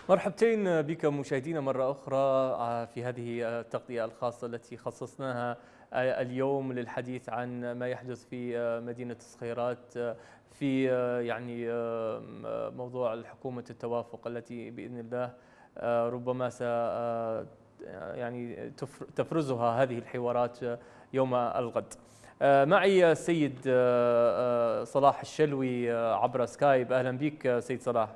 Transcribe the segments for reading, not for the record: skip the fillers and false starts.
مرحبتين بك مشاهدينا مرة أخرى في هذه التغطية الخاصة التي خصصناها اليوم للحديث عن ما يحدث في مدينة الصخيرات في موضوع حكومة التوافق التي بإذن الله ربما س يعني تفرزها هذه الحوارات يوم الغد. معي السيد صلاح الشلوي عبر سكايب. أهلا بك سيد صلاح.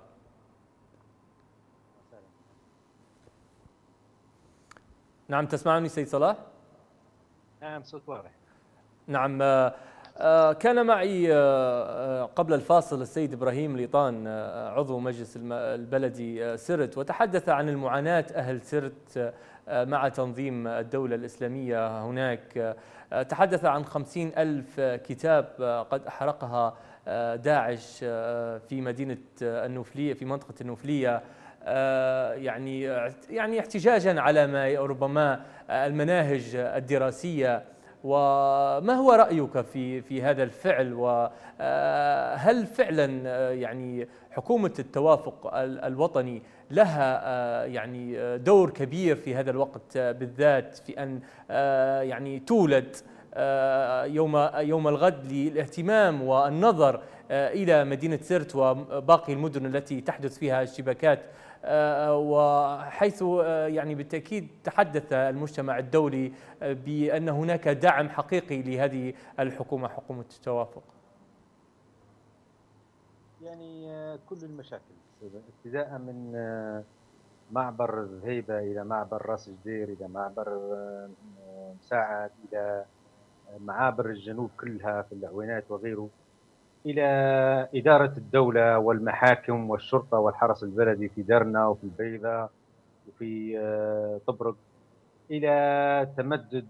نعم، تسمعني سيد صلاح؟ نعم، صوت واضح. نعم. كان معي قبل الفاصل السيد إبراهيم ليطان عضو مجلس البلدي سرت، وتحدث عن المعاناة أهل سرت مع تنظيم الدولة الإسلامية هناك. تحدث عن 50,000 كتاب قد أحرقها داعش في مدينة النوفلية، في منطقة النوفلية، يعني احتجاجا على ما ربما المناهج الدراسية. وما هو رأيك في هذا الفعل؟ وهل فعلا يعني حكومة التوافق الوطني لها يعني دور كبير في هذا الوقت بالذات في أن يعني تولد يوم الغد للاهتمام والنظر إلى مدينة سرت وباقي المدن التي تحدث فيها اشتباكات، وحيث يعني بالتأكيد تحدث المجتمع الدولي بأن هناك دعم حقيقي لهذه الحكومة، حكومة التوافق؟ يعني كل المشاكل ابتداء من معبر الهيبة إلى معبر راس جدير إلى معبر مساعد إلى معابر الجنوب كلها في العوينات وغيره، إلى إدارة الدولة والمحاكم والشرطة والحرس البلدي في درنا وفي البيضاء وفي طبرق، إلى تمدد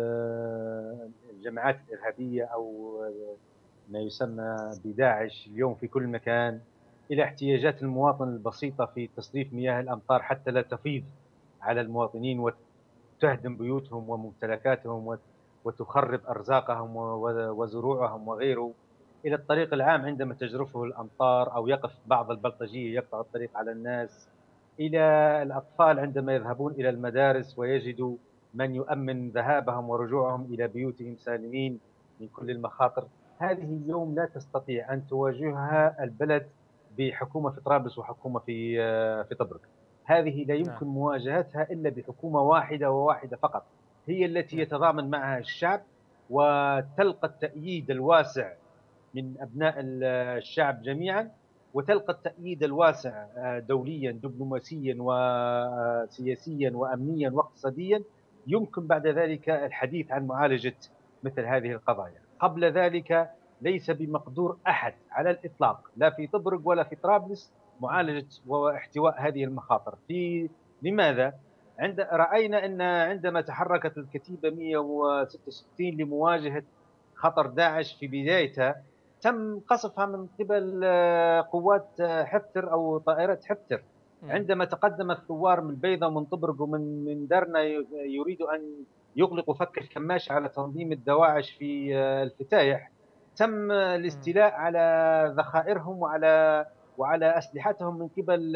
الجماعات الإرهابية أو ما يسمى بداعش اليوم في كل مكان، إلى احتياجات المواطن البسيطة في تصريف مياه الأمطار حتى لا تفيض على المواطنين وتهدم بيوتهم وممتلكاتهم وتخرب أرزاقهم وزروعهم وغيره، إلى الطريق العام عندما تجرفه الأمطار أو يقف بعض البلطجية يقطع الطريق على الناس، إلى الأطفال عندما يذهبون إلى المدارس ويجدوا من يؤمن ذهابهم ورجوعهم إلى بيوتهم سالمين من كل المخاطر. هذه اليوم لا تستطيع أن تواجهها البلد بحكومة في طرابلس وحكومة في طبرق. هذه لا نعم. يمكن مواجهتها إلا بحكومة واحدة وواحدة فقط، هي التي نعم. يتضامن معها الشعب وتلقى التأييد الواسع من أبناء الشعب جميعا، وتلقى التأييد الواسع دوليا دبلوماسيا وسياسيا وأمنيا واقتصاديا. يمكن بعد ذلك الحديث عن معالجة مثل هذه القضايا. قبل ذلك ليس بمقدور أحد على الإطلاق لا في طبرق ولا في طرابلس معالجة واحتواء هذه المخاطر. لماذا؟ رأينا أن عندما تحركت الكتيبة 166 لمواجهة خطر داعش في بدايتها تم قصفها من قبل قوات حفتر أو طائرة حفتر. عندما تقدم الثوار من البيضة ومن طبرق ومن درنا يريد أن يغلقوا فك الكماش على تنظيم الدواعش في الفتايح، تم الاستيلاء على ذخائرهم وعلى أسلحتهم من قبل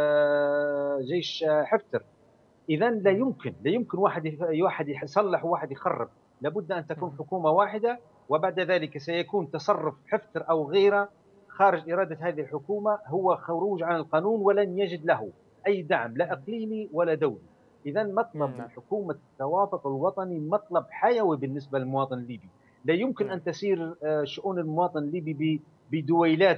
جيش حفتر. إذا لا يمكن واحد يصلح وواحد يخرب، لابد أن تكون حكومة واحدة، وبعد ذلك سيكون تصرف حفتر أو غيره خارج إرادة هذه الحكومة هو خروج عن القانون ولن يجد له أي دعم لا إقليمي ولا دولي. إذا مطلب من نعم. حكومة التوافق الوطني مطلب حيوي بالنسبة للمواطن الليبي. لا يمكن نعم. أن تسير شؤون المواطن الليبي بدويلات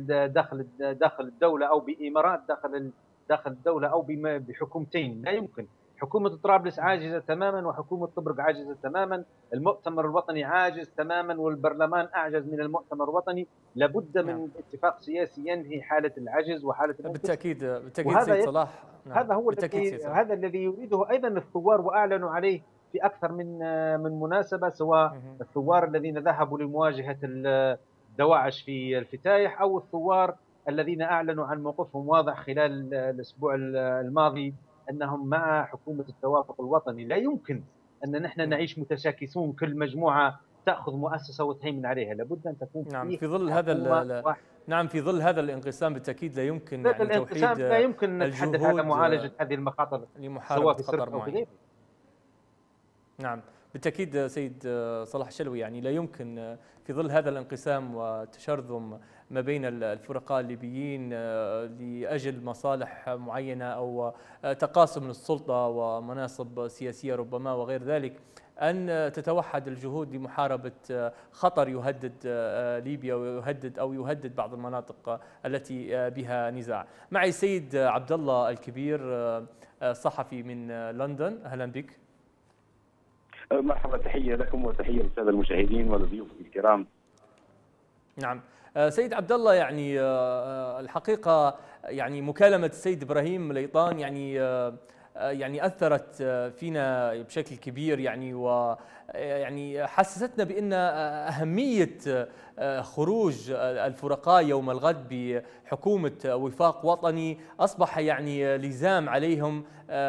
داخل الدولة أو بإمارات داخل الدولة أو بحكومتين. لا يمكن. حكومة طرابلس عاجزة تماما وحكومة طبرق عاجزة تماما، المؤتمر الوطني عاجز تماما والبرلمان أعجز من المؤتمر الوطني. لابد نعم. من اتفاق سياسي ينهي حالة العجز وحالة الانقسام. بالتأكيد بالتأكيد سيد وهذا صلاح. نعم، هذا هو بالتأكيد الذي سيد صلاح. هذا الذي يريده أيضا الثوار وأعلنوا عليه في أكثر من مناسبة، سواء الثوار الذين ذهبوا لمواجهة الدواعش في الفتايح أو الثوار الذين أعلنوا عن موقفهم واضح خلال الأسبوع الماضي أنهم مع حكومة التوافق الوطني. لا يمكن أن نحن نعم. نعيش متشاكسون، كل مجموعة تأخذ مؤسسة وتهيمن عليها. لابد أن تكون نعم، فيه في ظل هذا حكومة واحدة. نعم، في ظل هذا الانقسام بالتأكيد لا يمكن هذا يعني الانقسام توحيد لا يمكن نتحدث على الجهود معالجة هذه المخاطر سواء لمحاربة في خطر سرت أو في معين. غيره. نعم بالتأكيد سيد صلاح الشلوي، يعني لا يمكن في ظل هذا الانقسام والتشرذم ما بين الفرقاء الليبيين لأجل مصالح معينة أو تقاسم للسلطة ومناصب سياسية ربما وغير ذلك، أن تتوحد الجهود لمحاربة خطر يهدد ليبيا ويهدد أو يهدد بعض المناطق التي بها نزاع. معي السيد عبد الله الكبير، صحفي من لندن، أهلا بك. مرحبا، تحية لكم وتحية للسادة المشاهدين ولضيوف الكرام. نعم سيد عبد الله، يعني الحقيقة يعني مكالمة السيد إبراهيم ليطان يعني أثرت فينا بشكل كبير، يعني حسستنا بأن أهمية خروج الفرقاء يوم الغد بحكومة وفاق وطني أصبح يعني لزام عليهم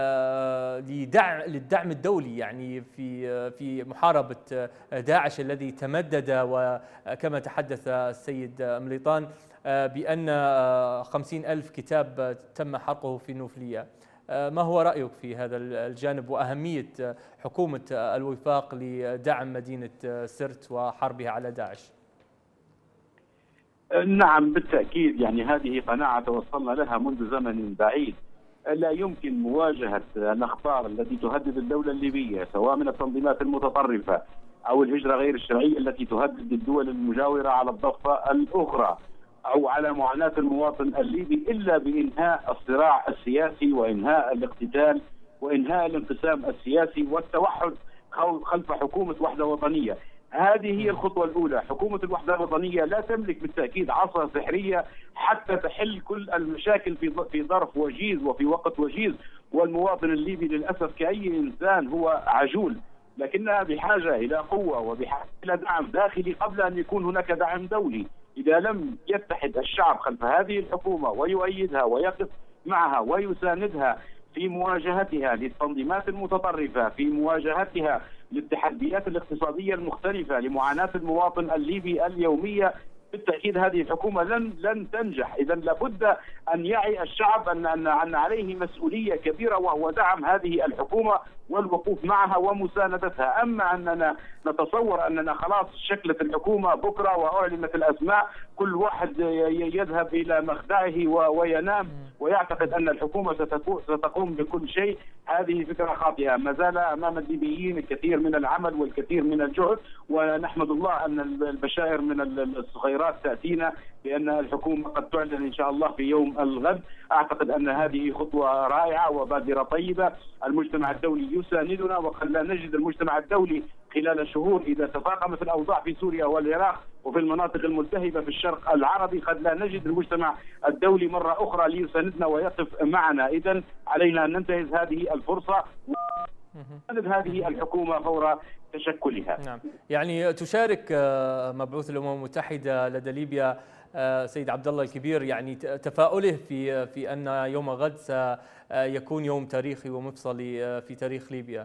للدعم الدولي يعني في محاربة داعش الذي تمدد، وكما تحدث السيد مليطان بأن 50,000 كتاب تم حرقه في النوفلية. ما هو رأيك في هذا الجانب وأهمية حكومة الوفاق لدعم مدينة سرت وحربها على داعش؟ نعم بالتأكيد، يعني هذه قناعة توصلنا لها منذ زمن بعيد. لا يمكن مواجهة الأخطار التي تهدد الدولة الليبية سواء من التنظيمات المتطرفة أو الهجرة غير الشرعية التي تهدد الدول المجاورة على الضفة الأخرى أو على معاناة المواطن الليبي إلا بإنهاء الصراع السياسي وإنهاء الاقتتال وإنهاء الانقسام السياسي والتوحد خلف حكومة وحدة وطنية. هذه هي الخطوة الأولى. حكومة الوحدة الوطنية لا تملك بالتأكيد عصا سحرية حتى تحل كل المشاكل في ظرف وجيز وفي وقت وجيز، والمواطن الليبي للأسف كأي إنسان هو عجول، لكنها بحاجة إلى قوة وبحاجة إلى دعم داخلي قبل أن يكون هناك دعم دولي. إذا لم يتحد الشعب خلف هذه الحكومة ويؤيدها ويقف معها ويساندها في مواجهتها للتنظيمات المتطرفة، في مواجهتها للتحديات الاقتصادية المختلفة، لمعاناة المواطن الليبي اليومية، بالتأكيد هذه الحكومة لن تنجح. إذا لابد أن يعي الشعب أن عليه مسؤولية كبيرة وهو دعم هذه الحكومة والوقوف معها ومساندتها. أما أننا نتصور أننا خلاص شكلت الحكومة بكرة وأعلنت الأسماء، كل واحد يذهب إلى مخدعه وينام ويعتقد أن الحكومة ستقوم بكل شيء، هذه فكرة خاطئة. ما زال أمام الليبيين الكثير من العمل والكثير من الجهد، ونحمد الله أن البشائر من الصغيرات تأتينا بأن الحكومة قد تعلن إن شاء الله في يوم الغد. أعتقد أن هذه خطوة رائعة وبادرة طيبة. المجتمع الدولي يساندنا، وقد لا نجد المجتمع الدولي خلال شهور إذا تفاقمت الأوضاع في سوريا والعراق وفي المناطق الملتهبة في الشرق العربي، قد لا نجد المجتمع الدولي مرة أخرى ليساندنا ويقف معنا. إذن علينا أن ننتهز هذه الفرصة ونساند هذه الحكومة فور تشكلها. نعم، يعني تشارك مبعوث الأمم المتحدة لدى ليبيا سيد عبد الله الكبير يعني تفاؤله في أن يوم غد سيكون يوم تاريخي ومفصلي في تاريخ ليبيا.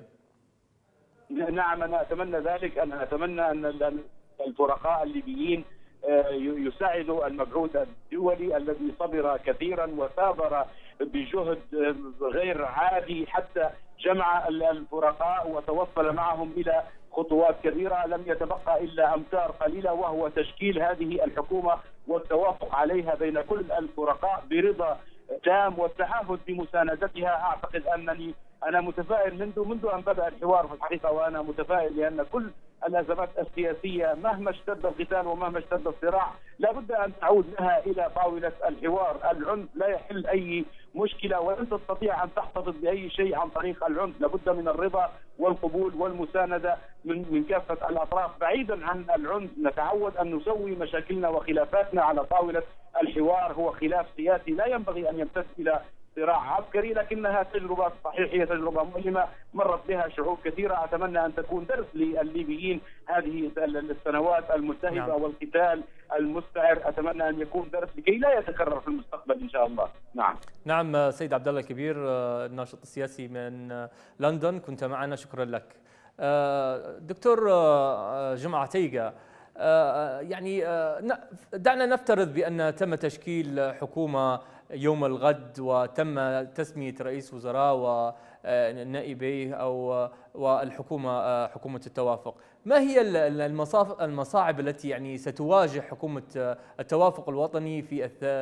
نعم، أنا أتمنى ذلك. أنا أتمنى أن الفرقاء الليبيين يساعدوا المبعوث الدولي الذي صبر كثيرا وثابر بجهد غير عادي حتى جمع الفرقاء وتوصل معهم إلى خطوات كبيرة. لم يتبقى إلا أمتار قليلة، وهو تشكيل هذه الحكومة والتوافق عليها بين كل الفرقاء برضا تام والتعهد بمساندتها. أعتقد أنا متفائل منذ أن بدأ الحوار في الحقيقة، وأنا متفائل لأن كل الأزمات السياسية مهما اشتد القتال ومهما اشتد الصراع لابد أن تعود لها إلى طاولة الحوار. العنف لا يحل أي مشكلة، ولن تستطيع أن تحتفظ بأي شيء عن طريق العنف. لابد من الرضا والقبول والمساندة من كافة الأطراف. بعيدا عن العنف نتعود أن نسوي مشاكلنا وخلافاتنا على طاولة الحوار. هو خلاف سياسي لا ينبغي أن يمتد إلى صراع عسكري، لكنها تجربة صحيح، هي تجربة مؤلمة مرت بها شعوب كثيرة. أتمنى أن تكون درس للليبيين هذه السنوات الملتهبة والقتال المستعر. أتمنى أن يكون درس لكي لا يتكرر في المستقبل إن شاء الله. نعم سيد عبد الله الكبير، الناشط السياسي من لندن، كنت معنا، شكرا لك. دكتور جمعة تيغا، يعني دعنا نفترض بأن تم تشكيل حكومة يوم الغد وتم تسمية رئيس وزراء ونائبيه والحكومة حكومة التوافق. ما هي المصاعب التي يعني ستواجه حكومة التوافق الوطني في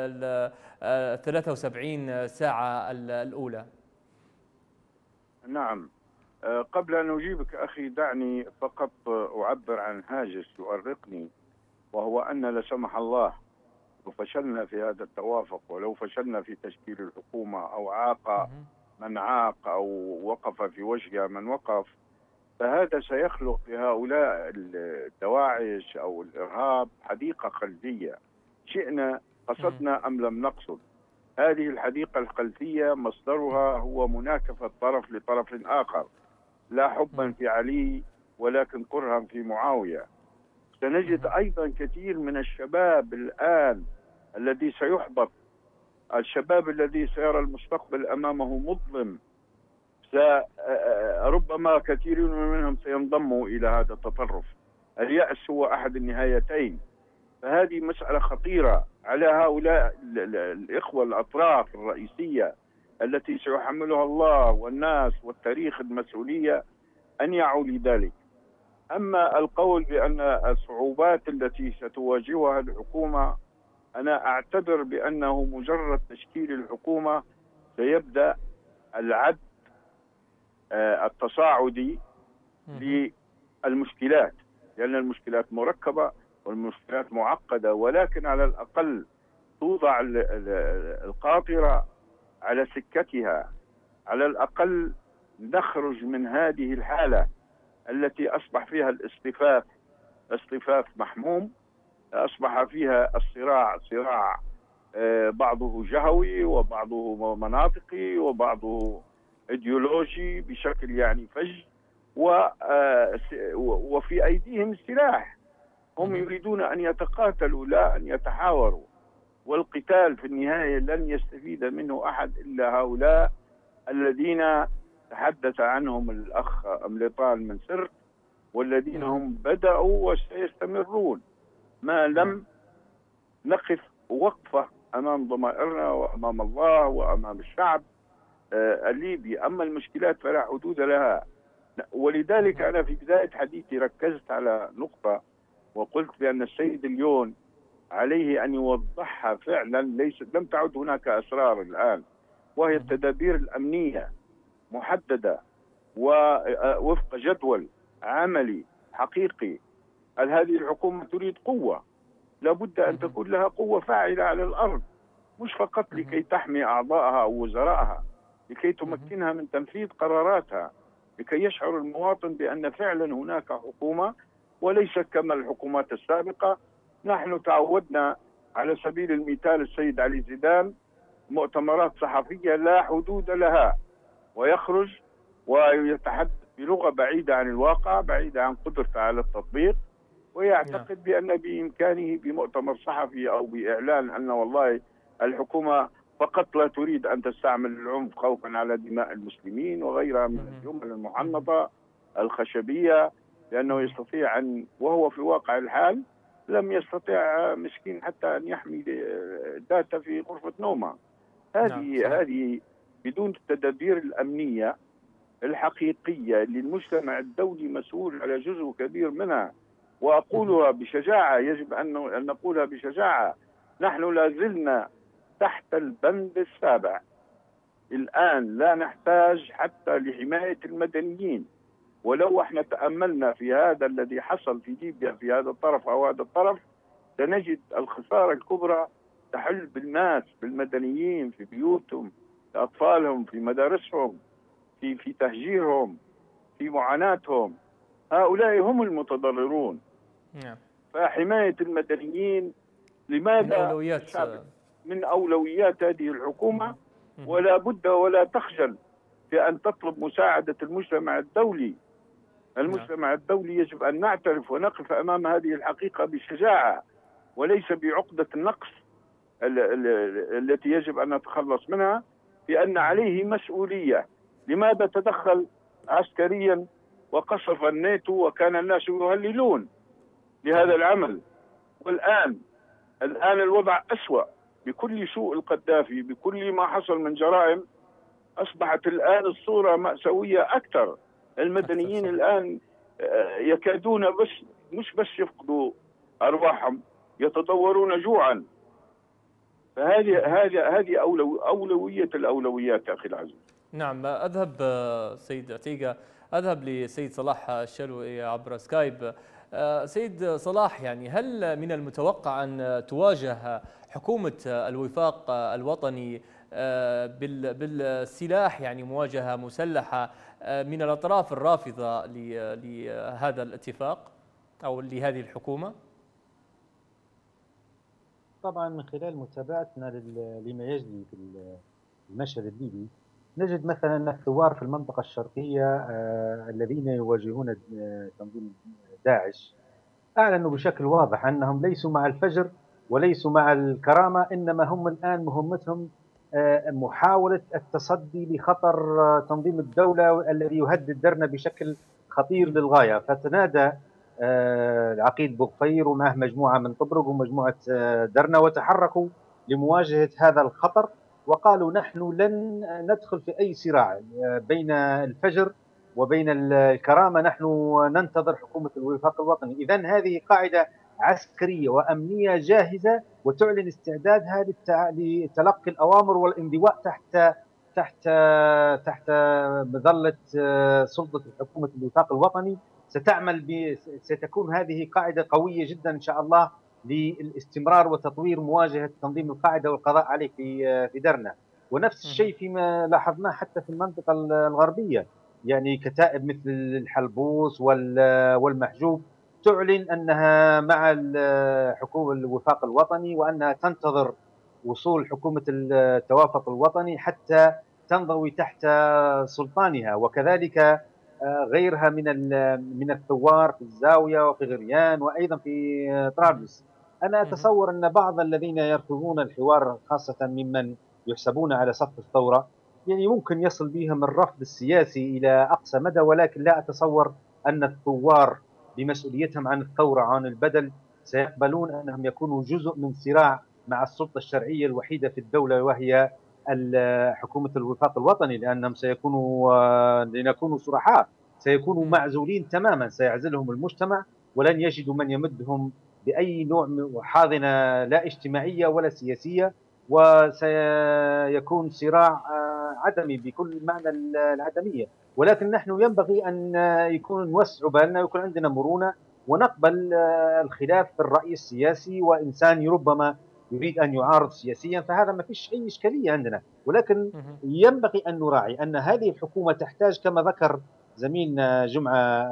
73 ساعة الأولى؟ نعم، قبل أن أجيبك أخي دعني فقط أعبر عن هاجس يؤرقني، وهو أن لا سمح الله لو فشلنا في هذا التوافق، ولو فشلنا في تشكيل الحكومة أو عاق من عاق أو وقف في وجهها من وقف، فهذا سيخلق لهؤلاء الدواعش أو الإرهاب حديقة خلفية، شئنا قصدنا أم لم نقصد. هذه الحديقة الخلفية مصدرها هو مناكفة طرف لطرف آخر، لا حبا في علي ولكن كرها في معاوية. سنجد أيضا كثير من الشباب الآن الذي سيحبط، الشباب الذي سيرى المستقبل أمامه مظلم، ربما كثير منهم سينضموا إلى هذا التطرف. اليأس هو أحد النهايتين، فهذه مسألة خطيرة على هؤلاء الإخوة الأطراف الرئيسية التي سيحملها الله والناس والتاريخ المسؤولية أن يعوا لذلك. أما القول بأن الصعوبات التي ستواجهها الحكومة، أنا أعتبر بأنه مجرد تشكيل الحكومة سيبدأ العد التصاعدي للمشكلات، لأن المشكلات مركبة والمشكلات معقدة، ولكن على الأقل توضع القاطرة على سكتها، على الأقل نخرج من هذه الحالة التي أصبح فيها الاصطفاف محموم، أصبح فيها الصراع صراع بعضه جهوي وبعضه مناطقي وبعضه ايديولوجي بشكل يعني فج، وفي أيديهم السلاح. هم يريدون أن يتقاتلوا لا أن يتحاوروا، والقتال في النهاية لن يستفيد منه أحد إلا هؤلاء الذين تحدث عنهم الأخ أملطان من سر، والذين هم بدأوا وسيستمرون ما لم نقف وقفة أمام ضمائرنا وأمام الله وأمام الشعب الليبي. أما المشكلات فلا حدود لها، ولذلك أنا في بداية حديثي ركزت على نقطة وقلت بأن السيد اليون عليه أن يوضحها فعلا. لم تعد هناك أسرار الآن، وهي التدابير الأمنية محددة ووفق جدول عملي حقيقي. هذه الحكومة تريد قوة، لابد أن تكون لها قوة فاعلة على الأرض، مش فقط لكي تحمي أعضائها أو وزرائها، لكي تمكنها من تنفيذ قراراتها، لكي يشعر المواطن بأن فعلا هناك حكومة وليس كما الحكومات السابقة. نحن تعودنا على سبيل المثال السيد علي زيدان مؤتمرات صحفية لا حدود لها، ويخرج ويتحدث بلغة بعيدة عن الواقع، بعيدة عن قدرته على التطبيق، ويعتقد بأن بإمكانه بمؤتمر صحفي أو بإعلان أن والله الحكومة فقط لا تريد أن تستعمل العنف خوفا على دماء المسلمين وغيرها من الجمل المحنطة الخشبية، لأنه يستطيع أن، وهو في واقع الحال لم يستطيع مسكين حتى أن يحمي داتا في غرفة نومه. هذه بدون التدابير الأمنية الحقيقية اللي المجتمع الدولي مسؤول على جزء كبير منها، وأقولها بشجاعة، يجب أن نقولها بشجاعة. نحن لا زلنا تحت البند السابع الآن، لا نحتاج حتى لحماية المدنيين. ولو احنا تأملنا في هذا الذي حصل في ليبيا في هذا الطرف أو هذا الطرف، سنجد الخسارة الكبرى تحل بالناس، بالمدنيين، في بيوتهم، في أطفالهم، في مدارسهم، في تهجيرهم، في معاناتهم. هؤلاء هم المتضررون. فحماية المدنيين لماذا من أولويات هذه الحكومة، ولا بد ولا تخجل في أن تطلب مساعدة المجتمع الدولي. المجتمع الدولي يجب أن نعترف ونقف أمام هذه الحقيقة بشجاعة، وليس بعقدة النقص التي يجب أن نتخلص منها، بأن عليه مسؤولية. لماذا تدخل عسكريا وقصف الناتو وكان الناس يهللون؟ لهذا العمل. والآن الوضع أسوأ بكل سوء القذافي، بكل ما حصل من جرائم. أصبحت الآن الصورة مأساوية أكثر. المدنيين الآن يكادون مش بس يفقدوا أرواحهم، يتضورون جوعا. فهذه أولوية الأولويات يا أخي العزيز. نعم، أذهب سيد عتيقة، أذهب لسيد صلاح الشلوي عبر سكايب. سيد صلاح، يعني هل من المتوقع أن تواجه حكومة الوفاق الوطني بالسلاح، يعني مواجهة مسلحة من الأطراف الرافضة لهذا الاتفاق أو لهذه الحكومة؟ طبعا من خلال متابعتنا لما يجري في المشهد الليبي، نجد مثلا أن الثوار في المنطقة الشرقية الذين يواجهون تنظيم داعش أعلنوا بشكل واضح أنهم ليسوا مع الفجر وليسوا مع الكرامة، إنما هم الآن مهمتهم محاولة التصدي لخطر تنظيم الدولة الذي يهدد درنا بشكل خطير للغاية. فتنادى العقيد بوغفير ومعه مجموعة من طبرق ومجموعة درنا وتحركوا لمواجهة هذا الخطر، وقالوا نحن لن ندخل في أي صراع بين الفجر وبين الكرامة، نحن ننتظر حكومة الوفاق الوطني. إذن هذه قاعدة عسكرية وأمنية جاهزة وتعلن استعدادها لتلقي الأوامر والانضواء تحت مظلة سلطة حكومة الوفاق الوطني. ستكون هذه قاعدة قوية جدا إن شاء الله للاستمرار وتطوير مواجهة تنظيم القاعدة والقضاء عليه في درنا. ونفس الشيء فيما لاحظناه حتى في المنطقة الغربية، يعني كتائب مثل الحلبوس والمحجوب تعلن أنها مع حكومة الوفاق الوطني وأنها تنتظر وصول حكومة التوافق الوطني حتى تنضوي تحت سلطانها. وكذلك غيرها من الثوار في الزاوية وفي غريان وأيضا في طرابلس. أنا أتصور أن بعض الذين يرفضون الحوار خاصة ممن يحسبون على صف الثورة يعني ممكن يصل بهم الرفض السياسي إلى أقصى مدى، ولكن لا أتصور أن الثوار بمسؤوليتهم عن الثورة عن البدل سيقبلون أنهم يكونوا جزء من صراع مع السلطة الشرعية الوحيدة في الدولة وهي حكومة الوفاق الوطني، لأنهم لنكونوا صرحاء سيكونوا معزولين تماما، سيعزلهم المجتمع ولن يجدوا من يمدهم بأي نوع من حاضنة لا اجتماعية ولا سياسية، وسيكون صراع عدمي بكل معنى العدمية. ولكن نحن ينبغي أن نوسع بالنا ويكون عندنا مرونة ونقبل الخلاف في الرأي السياسي، وإنسان ربما يريد أن يعارض سياسيا فهذا ما فيش أي إشكالية عندنا. ولكن ينبغي أن نراعي أن هذه الحكومة تحتاج كما ذكر زميلنا جمعة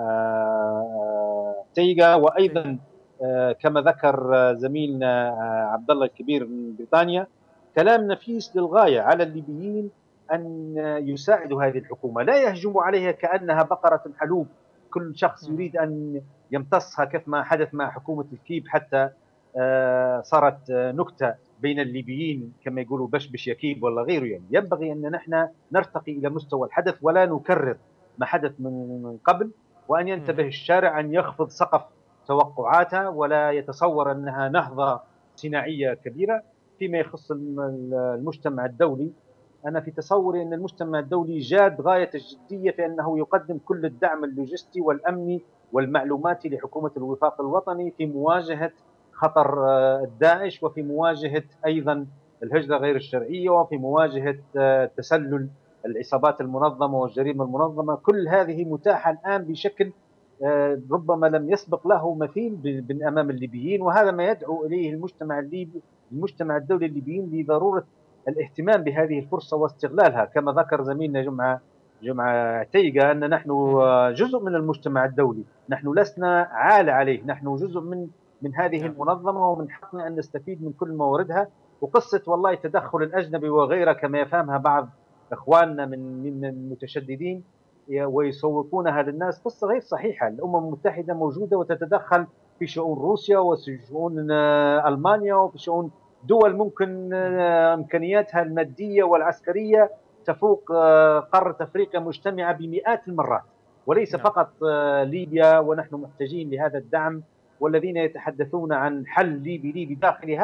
تيغا وأيضا كما ذكر زميلنا عبد الله الكبير من بريطانيا كلام نفيس للغاية على الليبيين أن يساعدوا هذه الحكومة، لا يهجموا عليها كأنها بقرة حلوب كل شخص يريد أن يمتصها كما حدث مع حكومة الكيب، حتى صارت نكتة بين الليبيين كما يقولوا بشبش يكيب ولا غيره. يعني ينبغي أن نحن نرتقي إلى مستوى الحدث ولا نكرر ما حدث من قبل، وأن ينتبه الشارع أن يخفض سقف توقعاتها ولا يتصور أنها نهضة صناعية كبيرة. فيما يخص المجتمع الدولي، أنا في تصوري أن المجتمع الدولي جاد غاية الجدية في أنه يقدم كل الدعم اللوجستي والأمني والمعلوماتي لحكومة الوفاق الوطني في مواجهة خطر الداعش وفي مواجهة أيضا الهجرة غير الشرعية وفي مواجهة تسلل العصابات المنظمة والجريمة المنظمة. كل هذه متاحة الآن بشكل ربما لم يسبق له مثيل أمام الليبيين، وهذا ما يدعو إليه المجتمع الليبي المجتمع الدولي الليبيين لضرورة الاهتمام بهذه الفرصة واستغلالها. كما ذكر زميلنا جمعة تيغا أن نحن جزء من المجتمع الدولي، نحن لسنا عالة عليه، نحن جزء من هذه المنظمة ومن حقنا أن نستفيد من كل مواردها. وقصة والله التدخل الأجنبي وغيره كما يفهمها بعض إخواننا من المتشددين ويسوقونها للناس قصة غير صحيحة. الأمم المتحدة موجودة وتتدخل في شؤون روسيا وفي شؤون ألمانيا وفي شؤون دول ممكن إمكانياتها المادية والعسكرية تفوق قارة أفريقيا مجتمعة بمئات المرات، وليس فقط ليبيا، ونحن محتاجين لهذا الدعم والذين يتحدثون عن حل ليبي داخلي،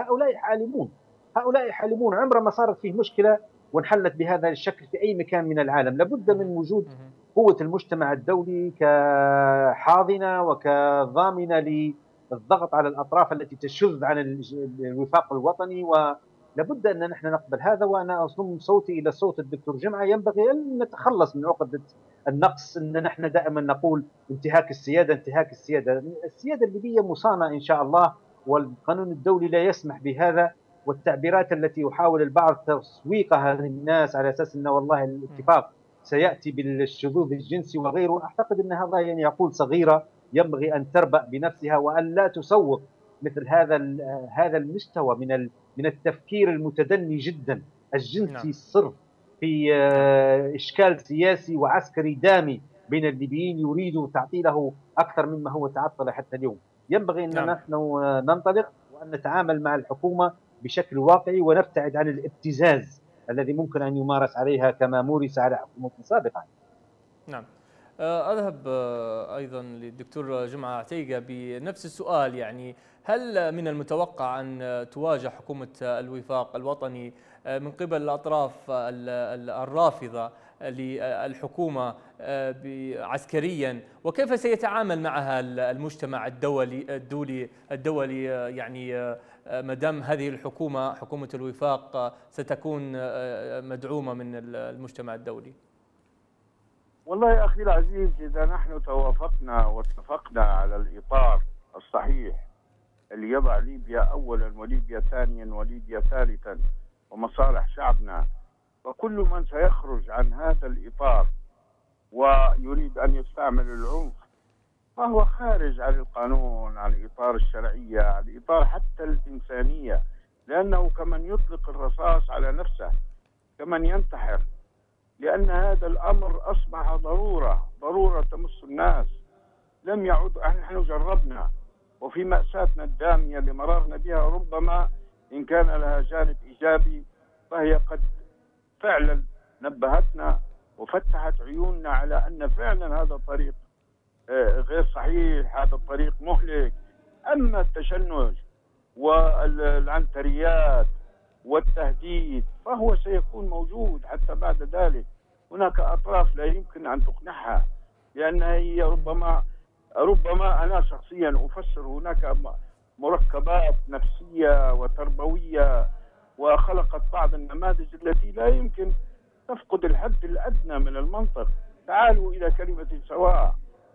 هؤلاء حالمون. عمر ما صارت فيه مشكلة وانحلت بهذا الشكل في أي مكان من العالم. لابد من وجود قوة المجتمع الدولي كحاضنة وكضامنة للضغط على الأطراف التي تشذ عن الوفاق الوطني، ولابد أن نحن نقبل هذا. وأنا أصم صوتي إلى صوت الدكتور جمعة، ينبغي أن نتخلص من عقدة النقص، أن نحن دائما نقول انتهاك السيادة. السيادة الليبية مصانة إن شاء الله، والقانون الدولي لا يسمح بهذا. والتعبيرات التي يحاول البعض تسويقها للناس على أساس أن والله الاتفاق سيأتي بالشذوذ الجنسي وغيره، أعتقد أن هذا يعني عقول صغيرة ينبغي أن تربأ بنفسها، وأن لا تسوق مثل هذا المستوى من التفكير المتدني جدا الجنسي الصرف في إشكال سياسي وعسكري دامي بين الليبيين يريد تعطيله أكثر مما هو تعطل حتى اليوم. ينبغي أن نحن ننطلق وأن نتعامل مع الحكومة بشكل واقعي، ونبتعد عن الابتزاز الذي ممكن أن يمارس عليها كما مورس على حكومة سابقة. نعم. أذهب أيضا للدكتور جمعة عتيقة بنفس السؤال. يعني هل من المتوقع أن تواجه حكومة الوفاق الوطني من قبل الأطراف الرافضة للحكومة عسكريا، وكيف سيتعامل معها المجتمع الدولي يعني ما دام هذه الحكومة حكومة الوفاق ستكون مدعومة من المجتمع الدولي؟ والله يا أخي العزيز، إذا نحن توافقنا واتفقنا على الإطار الصحيح اللي يضع ليبيا أولا وليبيا ثانيا وليبيا ثالثا ومصالح شعبنا، فكل من سيخرج عن هذا الإطار ويريد أن يستعمل العنف فهو خارج عن القانون، عن إطار الشرعية، عن إطار حتى الإنسانية، لأنه كمن يطلق الرصاص على نفسه، كمن ينتحر، لأن هذا الأمر أصبح ضرورة تمس الناس. لم يعد، نحن جربنا وفي مأساتنا الدامية اللي مررنا بها ربما إن كان لها جانب إيجابي فهي قد فعلا نبهتنا وفتحت عيوننا على أن فعلا هذا الطريق غير صحيح، هذا الطريق مهلك. أما التشنج والعنتريات والتهديد فهو سيكون موجود حتى بعد ذلك. هناك أطراف لا يمكن أن تقنعها، لأن هي ربما أنا شخصيا أفسر هناك مركبات نفسية وتربوية وخلقت بعض النماذج التي لا يمكن تفقد الحد الأدنى من المنطق. تعالوا إلى كلمة سواء.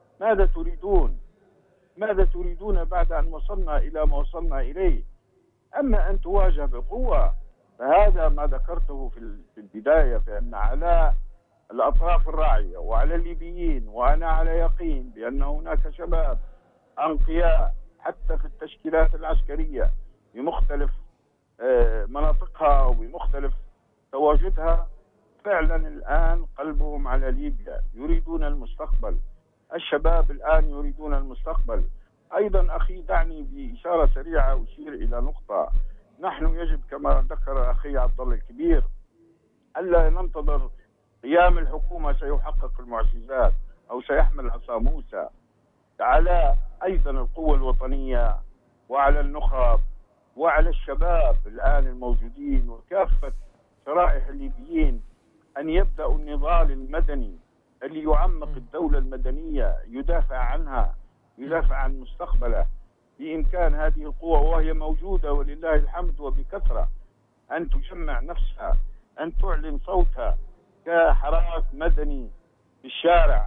ماذا تريدون بعد أن وصلنا إلى ما وصلنا إليه؟ أما أن تواجه بقوة فهذا ما ذكرته في البداية، فإن على الأطراف الراعية وعلى الليبيين، وأنا على يقين بأن هناك شباب أنقياء حتى في التشكيلات العسكرية بمختلف مناطقها وبمختلف تواجدها، فعلا الآن قلبهم على ليبيا، يريدون المستقبل. الشباب الآن يريدون المستقبل. أيضا أخي دعني بإشارة سريعة أشير إلى نقطة. نحن يجب كما ذكر أخي عبد الله الكبير ألا ننتظر قيام الحكومة سيحقق المعجزات أو سيحمل عصا موسى. على أيضا القوة الوطنية وعلى النخب وعلى الشباب الآن الموجودين وكافة شرائح الليبيين أن يبدأوا النضال المدني اللي يعمق الدولة المدنية، يدافع عنها، يدافع عن مستقبله. بإمكان هذه القوة وهي موجودة ولله الحمد وبكثرة أن تجمع نفسها، أن تعلن صوتها كحراك مدني في الشارع،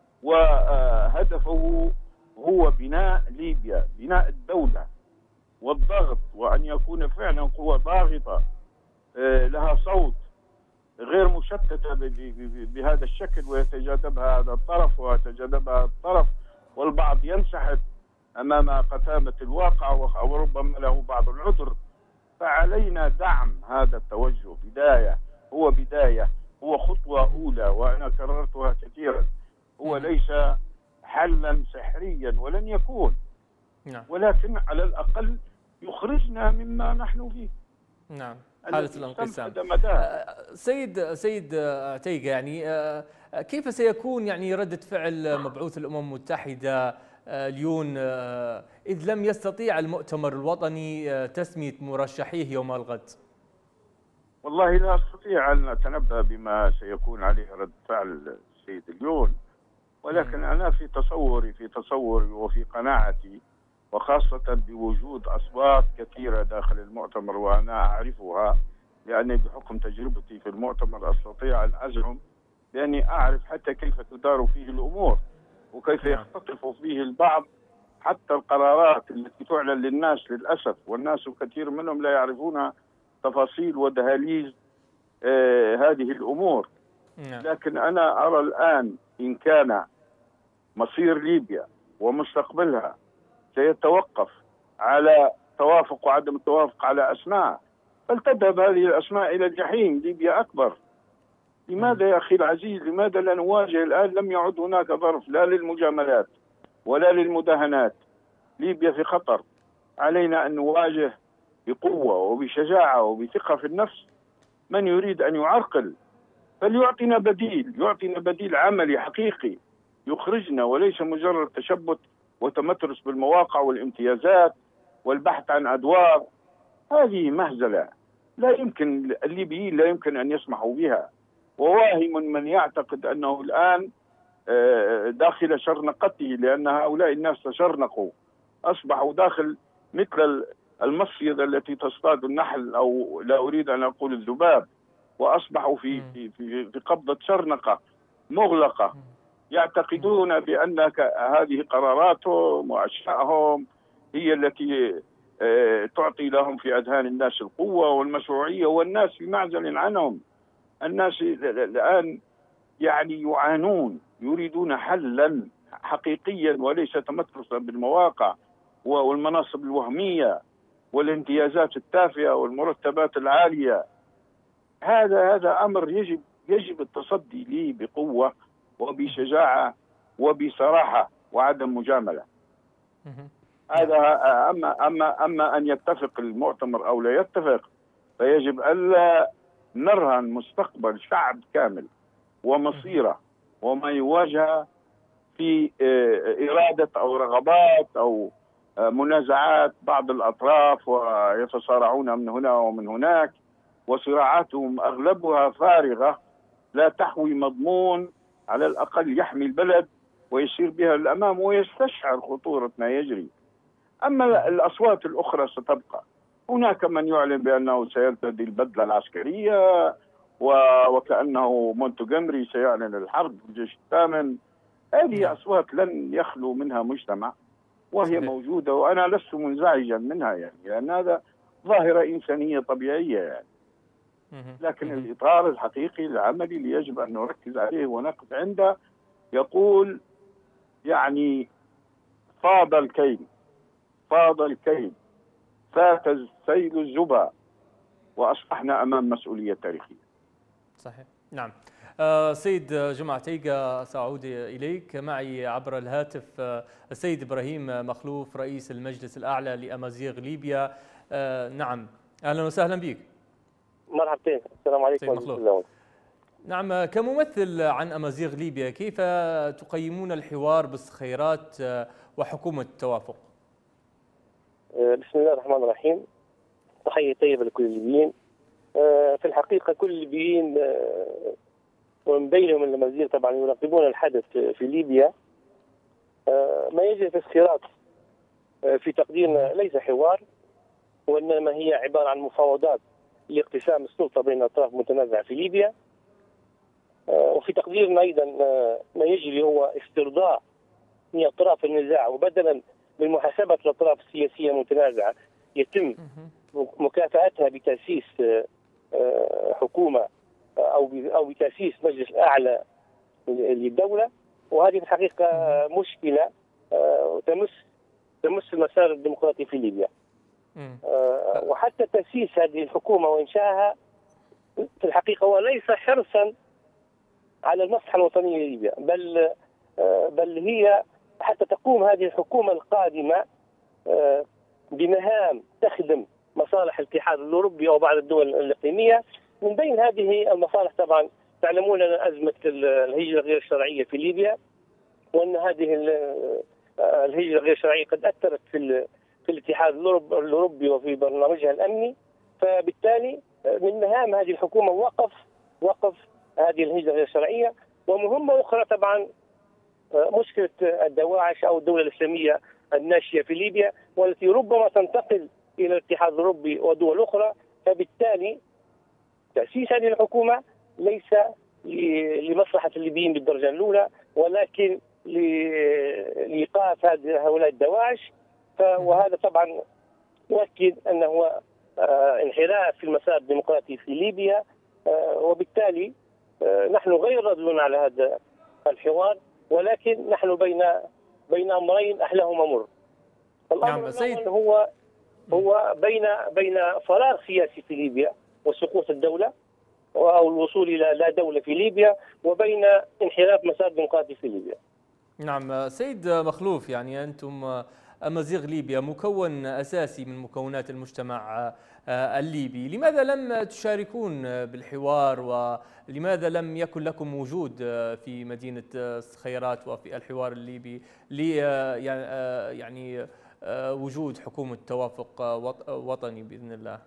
وهدفه هو بناء ليبيا، بناء الدولة والضغط، وأن يكون فعلا قوة ضاغطة لها صوت غير مشتتة بهذا الشكل ويتجاذبها هذا الطرف ويتجاذبها الطرف، والبعض ينسحب أمام قتامة الواقع وربما له بعض العذر. فعلينا دعم هذا التوجه. بداية، هو خطوة أولى، وأنا كررتها كثيرا. هو ليس حلا سحريا ولن يكون، ولكن على الأقل يخرجنا مما نحن فيه. نعم، حالة الانقسام. سيد عتيقة، يعني كيف سيكون يعني ردة فعل مبعوث الأمم المتحدة ليون، إذ لم يستطيع المؤتمر الوطني تسمية مرشحيه يوم الغد؟ والله لا أستطيع أن أتنبأ بما سيكون عليه رد فعل السيد ليون، ولكن أنا في تصوري وفي قناعتي، وخاصة بوجود أصوات كثيرة داخل المؤتمر وأنا أعرفها، لأني بحكم تجربتي في المؤتمر أستطيع أن أزعم بأني أعرف حتى كيف تدار فيه الأمور وكيف يختطف فيه البعض حتى القرارات التي تعلن للناس للأسف، والناس كثير منهم لا يعرفون تفاصيل ودهاليز هذه الأمور. لكن أنا أرى الآن إن كان مصير ليبيا ومستقبلها سيتوقف على توافق وعدم التوافق على أسماء، فلتذهب هذه الأسماء إلى الجحيم. ليبيا أكبر. لماذا يا أخي العزيز، لماذا لا نواجه الآن؟ لم يعد هناك ظرف لا للمجاملات ولا للمداهنات. ليبيا في خطر، علينا أن نواجه بقوة وبشجاعة وبثقة في النفس من يريد أن يعرقل، فليعطينا بديل عملي حقيقي يخرجنا، وليس مجرد تشبت وتمترس بالمواقع والامتيازات والبحث عن أدوار. هذه مهزلة لا يمكن الليبيين لا يمكن أن يسمحوا بها. وواهم من يعتقد أنه الآن داخل شرنقته، لأن هؤلاء الناس تشرنقوا، أصبحوا داخل مثل المصيدة التي تصطاد النحل، أو لا أريد أن أقول الذباب، وأصبحوا في قبضة شرنقة مغلقة. يعتقدون بأن هذه قراراتهم وأشياءهم هي التي تعطي لهم في أذهان الناس القوة والمشروعية، والناس في معزل عنهم. الناس الآن يعني يعانون، يريدون حلا حقيقيا وليس تمترسا بالمواقع والمناصب الوهمية والامتيازات التافهة والمرتبات العالية. هذا أمر يجب التصدي له بقوة وبشجاعة وبصراحة وعدم مجاملة. هذا أما أن يتفق المؤتمر أو لا يتفق، فيجب ألا نرهن مستقبل شعب كامل ومصيره وما يواجه في إرادة أو رغبات أو منازعات بعض الأطراف، ويتصارعون من هنا ومن هناك، وصراعاتهم أغلبها فارغة لا تحوي مضمون على الأقل يحمي البلد ويسير بها للأمام ويستشعر خطورة ما يجري. أما الأصوات الأخرى ستبقى. هناك من يعلن بأنه سيرتدي البدلة العسكرية وكأنه مونتجومري سيعلن الحرب في الجيش الثامن. هذه أصوات لن يخلو منها مجتمع، وهي موجودة وأنا لست منزعجا منها، يعني لأن هذا ظاهرة إنسانية طبيعية يعني. لكن الإطار الحقيقي العملي اللي يجب أن نركز عليه ونقف عنده يقول يعني فاض الكيل فات السيل الزبا، وأصبحنا أمام مسؤولية تاريخية. صحيح، نعم. سيد جمعة تيغا، سأعود إليك. معي عبر الهاتف السيد إبراهيم مخلوف رئيس المجلس الأعلى لأمازيغ ليبيا. نعم، أهلا وسهلا بك. مرحبتين، السلام عليكم ورحمة الله. نعم، كممثل عن أمازيغ ليبيا، كيف تقيمون الحوار بالصخيرات وحكومة التوافق؟ بسم الله الرحمن الرحيم. تحية طيبة لكل الليبيين. في الحقيقة كل الليبيين ومن بينهم الأمازيغ طبعا يراقبون الحدث في ليبيا. ما يجري في الصخيرات في تقديرنا ليس حوار، وإنما هي عبارة عن مفاوضات لاقتسام السلطة بين أطراف متنازعة في ليبيا. وفي تقديرنا أيضا ما يجري هو استرضاء لأطراف النزاع، وبدلا من محاسبة الأطراف السياسية المتنازعة يتم مكافأتها بتأسيس حكومة أو بتأسيس مجلس أعلى للدولة. وهذه في الحقيقة مشكلة تمس المسار الديمقراطي في ليبيا. وحتى تأسيس هذه الحكومة وإنشائها في الحقيقة هو ليس حرصا على المصلحة الوطنية لليبيا، بل هي حتى تقوم هذه الحكومة القادمة بمهام تخدم مصالح الاتحاد الأوروبي أو بعض الدول الإقليمية. من بين هذه المصالح طبعا تعلمون أزمة الهجرة غير الشرعية في ليبيا، وأن هذه الهجرة غير شرعية قد أثرت في الاتحاد الأوروبي وفي برنامجها الأمني، فبالتالي من مهام هذه الحكومة وقف هذه الهجرة غير شرعية. ومهمة أخرى طبعا مشكلة الدواعش أو الدولة الإسلامية الناشئة في ليبيا، والتي ربما تنتقل إلى الاتحاد الأوروبي ودول أخرى. فبالتالي تأسيس هذه الحكومة ليس لمصلحة الليبيين بالدرجة الأولى، ولكن لإيقاف هؤلاء الدواعش. وهذا طبعا يؤكد أنه هو انحراف في المسار الديمقراطي في ليبيا. وبالتالي نحن غير راضون على هذا الحوار، ولكن نحن بين أمرين أحلاهما مر. الأمر الأول هو بين فراغ سياسي في ليبيا وسقوط الدولة أو الوصول إلى لا دولة في ليبيا، وبين انحراف مسار ديمقراطي في ليبيا. نعم سيد مخلوف، يعني أنتم أمازيغ ليبيا مكون أساسي من مكونات المجتمع الليبي، لماذا لم تشاركون بالحوار ولماذا لم يكن لكم وجود في مدينة الصخيرات وفي الحوار الليبي يعني وجود حكومة توافق وطني بإذن الله؟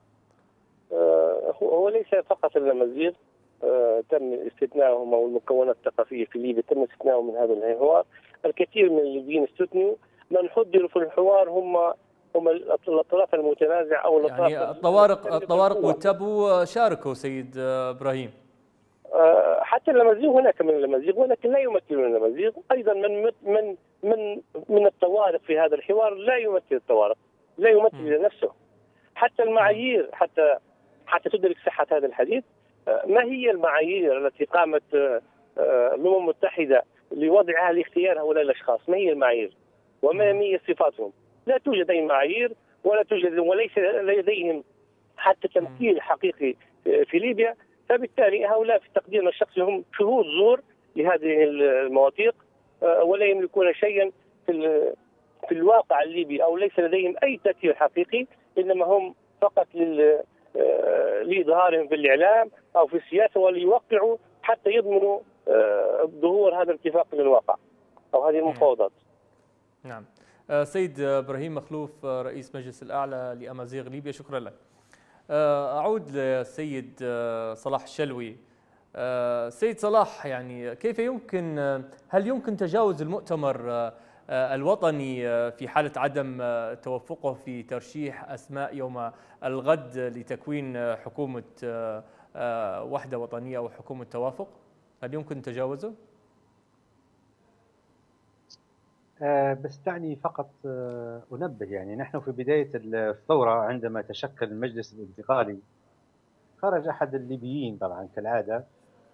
هو ليس فقط الأمازيغ تم استثنائهم، أو المكونات الثقافية في ليبيا تم استثنائهم من هذا الحوار. الكثير من الليبيين استثنوا. من حضروا في الحوار هم الأطراف المتنازع أو الأطراف يعني الطوارق والتبو شاركوا سيد إبراهيم. حتى الأمازيغ، هناك من الأمازيغ ولكن لا يمثلون الأمازيغ. أيضا من الطوارق في هذا الحوار لا يمثل الطوارق، لا يمثل نفسه. حتى المعايير، حتى تدرك صحة هذا الحديث، ما هي المعايير التي قامت الأمم المتحدة لوضعها لاختيار هؤلاء الأشخاص؟ ما هي المعايير وما هي صفاتهم؟ لا توجد أي معايير وليس لديهم حتى تمثيل حقيقي في ليبيا. فبالتالي هؤلاء في تقديرنا الشخصي هم شهود زور لهذه المواثيق، ولا يملكون شيئا في الواقع الليبي، أو ليس لديهم أي تأثير حقيقي، إنما هم فقط لإظهارهم في الإعلام أو في السياسة، وليوقعوا حتى يضمنوا ظهور هذا الاتفاق للواقع أو هذه المفاوضات. نعم. سيد إبراهيم مخلوف رئيس مجلس الأعلى لأمازيغ ليبيا، شكرا لك. أعود للسيد صلاح الشلوي. سيد صلاح، يعني هل يمكن تجاوز المؤتمر الوطني في حالة عدم توفقه في ترشيح أسماء يوم الغد لتكوين حكومة وحدة وطنية أو حكومة توافق؟ هل يمكن تجاوزه؟ بس دعني فقط أنبه، يعني نحن في بداية الثورة عندما تشكل المجلس الانتقالي خرج أحد الليبيين طبعا كالعادة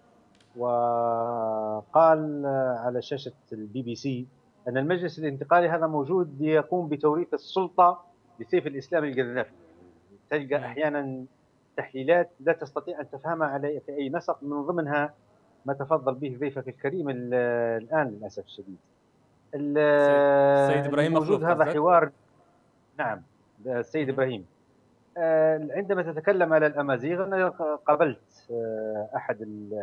وقال على شاشة BBC أن المجلس الانتقالي هذا موجود ليقوم بتوريث السلطة لسيف الإسلام القذافي. تلقى أحيانا تحليلات لا تستطيع أن تفهمها في أي نسق، من ضمنها ما تفضل به ضيفك الكريم الآن للأسف الشديد. سيد إبراهيم مخلوف هذا حوار. نعم السيد إبراهيم. عندما تتكلم على الأمازيغ، أنا قابلت أحد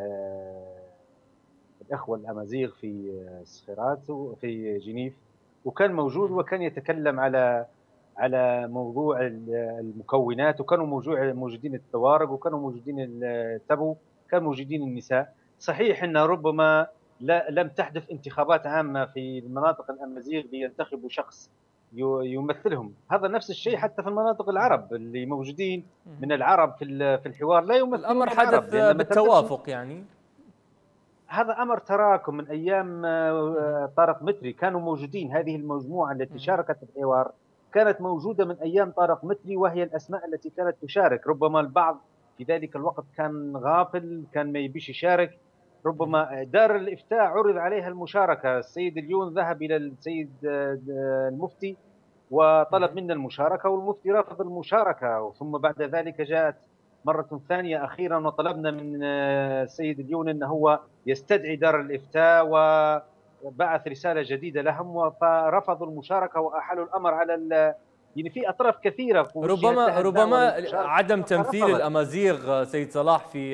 الأخوة الأمازيغ في الصخيرات وفي جنيف، وكان موجود وكان يتكلم على موضوع المكونات، وكانوا موجودين الطوارق، وكانوا موجودين التبو، كانوا موجودين النساء. صحيح أن ربما لم تحدث انتخابات عامة في المناطق الأمازيغ لينتخبوا شخص يمثلهم. هذا نفس الشيء حتى في المناطق العرب اللي موجودين من العرب في الحوار لا يمثلون الأمر حدث بالتوافق. يعني هذا أمر تراكم من أيام طارق متري، كانوا موجودين. هذه المجموعة التي شاركت في الحوار كانت موجودة من أيام طارق متري، وهي الأسماء التي كانت تشارك. ربما البعض في ذلك الوقت كان غافل، كان ما يبيش يشارك. ربما دار الإفتاء عرض عليها المشاركة، السيد اليون ذهب إلى السيد المفتي وطلب منا المشاركة، والمفتي رفض المشاركة. ثم بعد ذلك جاءت مرة ثانية أخيرا وطلبنا من السيد اليون أنه هو يستدعي دار الإفتاء، وبعث رسالة جديدة لهم فرفضوا المشاركة وأحالوا الأمر على يعني في أطراف كثيرة. ربما عدم تمثيل الأمازيغ سيد صلاح في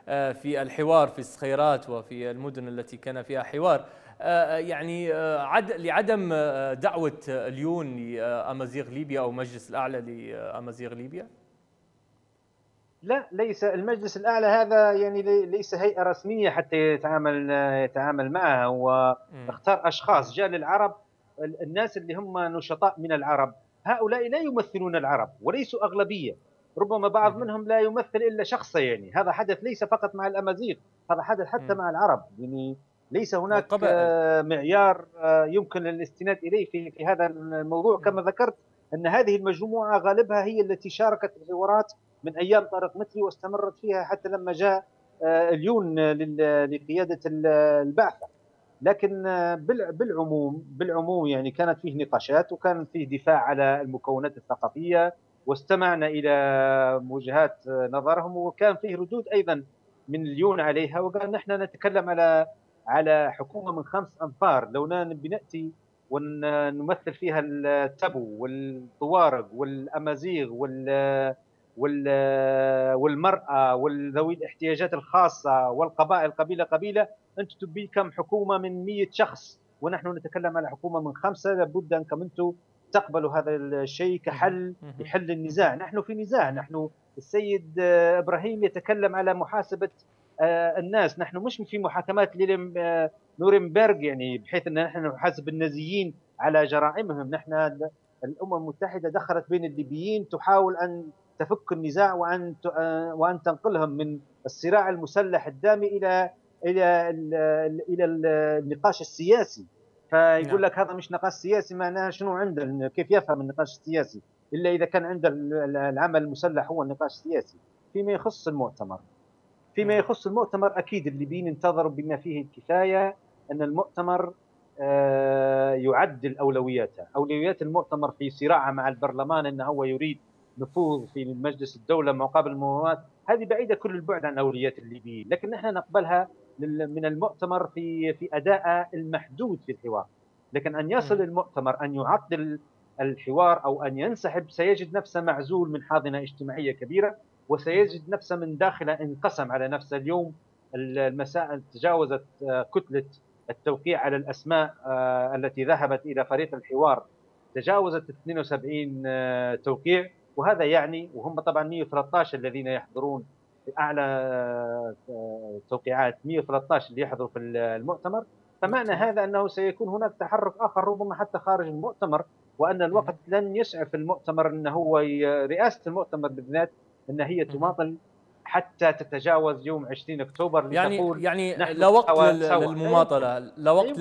في الحوار في الصخيرات وفي المدن التي كان فيها حوار، يعني لعدم دعوة اليون لأمازيغ ليبيا أو مجلس الأعلى لأمازيغ ليبيا؟ لا، ليس المجلس الأعلى هذا يعني ليس هيئة رسمية حتى يتعامل معها. هو اختار أشخاص جاء للعرب، الناس اللي هم نشطاء من العرب، هؤلاء لا يمثلون العرب وليسوا أغلبية، ربما بعض منهم لا يمثل إلا شخصا. يعني هذا حدث ليس فقط مع الأمازيغ، هذا حدث حتى مع العرب. يعني ليس هناك والقبائل. معيار يمكن الاستناد إليه في هذا الموضوع. كما ذكرت أن هذه المجموعة غالبها هي التي شاركت في الحوارات من ايام طارق متري واستمرت فيها حتى لما جاء اليون لقياده البعثه. لكن بالعموم يعني كانت فيه نقاشات وكان فيه دفاع على المكونات الثقافيه، واستمعنا الى وجهات نظرهم، وكان فيه ردود ايضا من اليون عليها، وقال نحن نتكلم على حكومه من 5 انفار، لولا بناتي ونمثل فيها التبو والطوارق والامازيغ والمرأة وذوي الاحتياجات الخاصة والقبائل قبيلة قبيلة، أنتم تبي كم حكومة من 100 شخص ونحن نتكلم على حكومة من 5. لابد أنكم أنتم تقبلوا هذا الشيء كحل يحل النزاع. نحن في نزاع، نحن السيد إبراهيم يتكلم على محاسبة الناس، نحن مش في محاكمات نورنبرغ، يعني بحيث أن نحن نحاسب النازيين على جرائمهم. نحن الأمم المتحدة دخلت بين الليبيين تحاول أن تفك النزاع وأن تنقلهم من الصراع المسلح الدامي إلى النقاش السياسي. فيقول لك هذا مش نقاش سياسي، معناها شنو عنده؟ كيف يفهم النقاش السياسي إلا إذا كان عند العمل المسلح هو النقاش السياسي. فيما يخص المؤتمر أكيد الليبيين انتظروا بما فيه الكفاية أن المؤتمر يعدل أولويات المؤتمر في صراعه مع البرلمان، أنه هو يريد نفوذ في مجلس الدولة مقابل المنظمات. هذه بعيدة كل البعد عن أولويات الليبيين، لكن نحن نقبلها من المؤتمر في أداء المحدود في الحوار. لكن أن يصل المؤتمر أن يعطل الحوار أو أن ينسحب، سيجد نفسه معزول من حاضنة اجتماعية كبيرة، وسيجد نفسه من داخله انقسم على نفسه. اليوم المساء تجاوزت كتلة التوقيع على الأسماء التي ذهبت إلى فريق الحوار، تجاوزت 72 توقيع، وهذا يعني وهم طبعا 113 الذين يحضرون في أعلى توقيعات، 113 اللي يحضروا في المؤتمر. فمعنى هذا أنه سيكون هناك تحرك آخر ربما حتى خارج المؤتمر، وأن الوقت لن يسعف المؤتمر أنه هو رئاسة المؤتمر بالذات أن هي تماطل حتى تتجاوز يوم 20 أكتوبر لتقول يعني لا وقت للمماطلة، لا وقت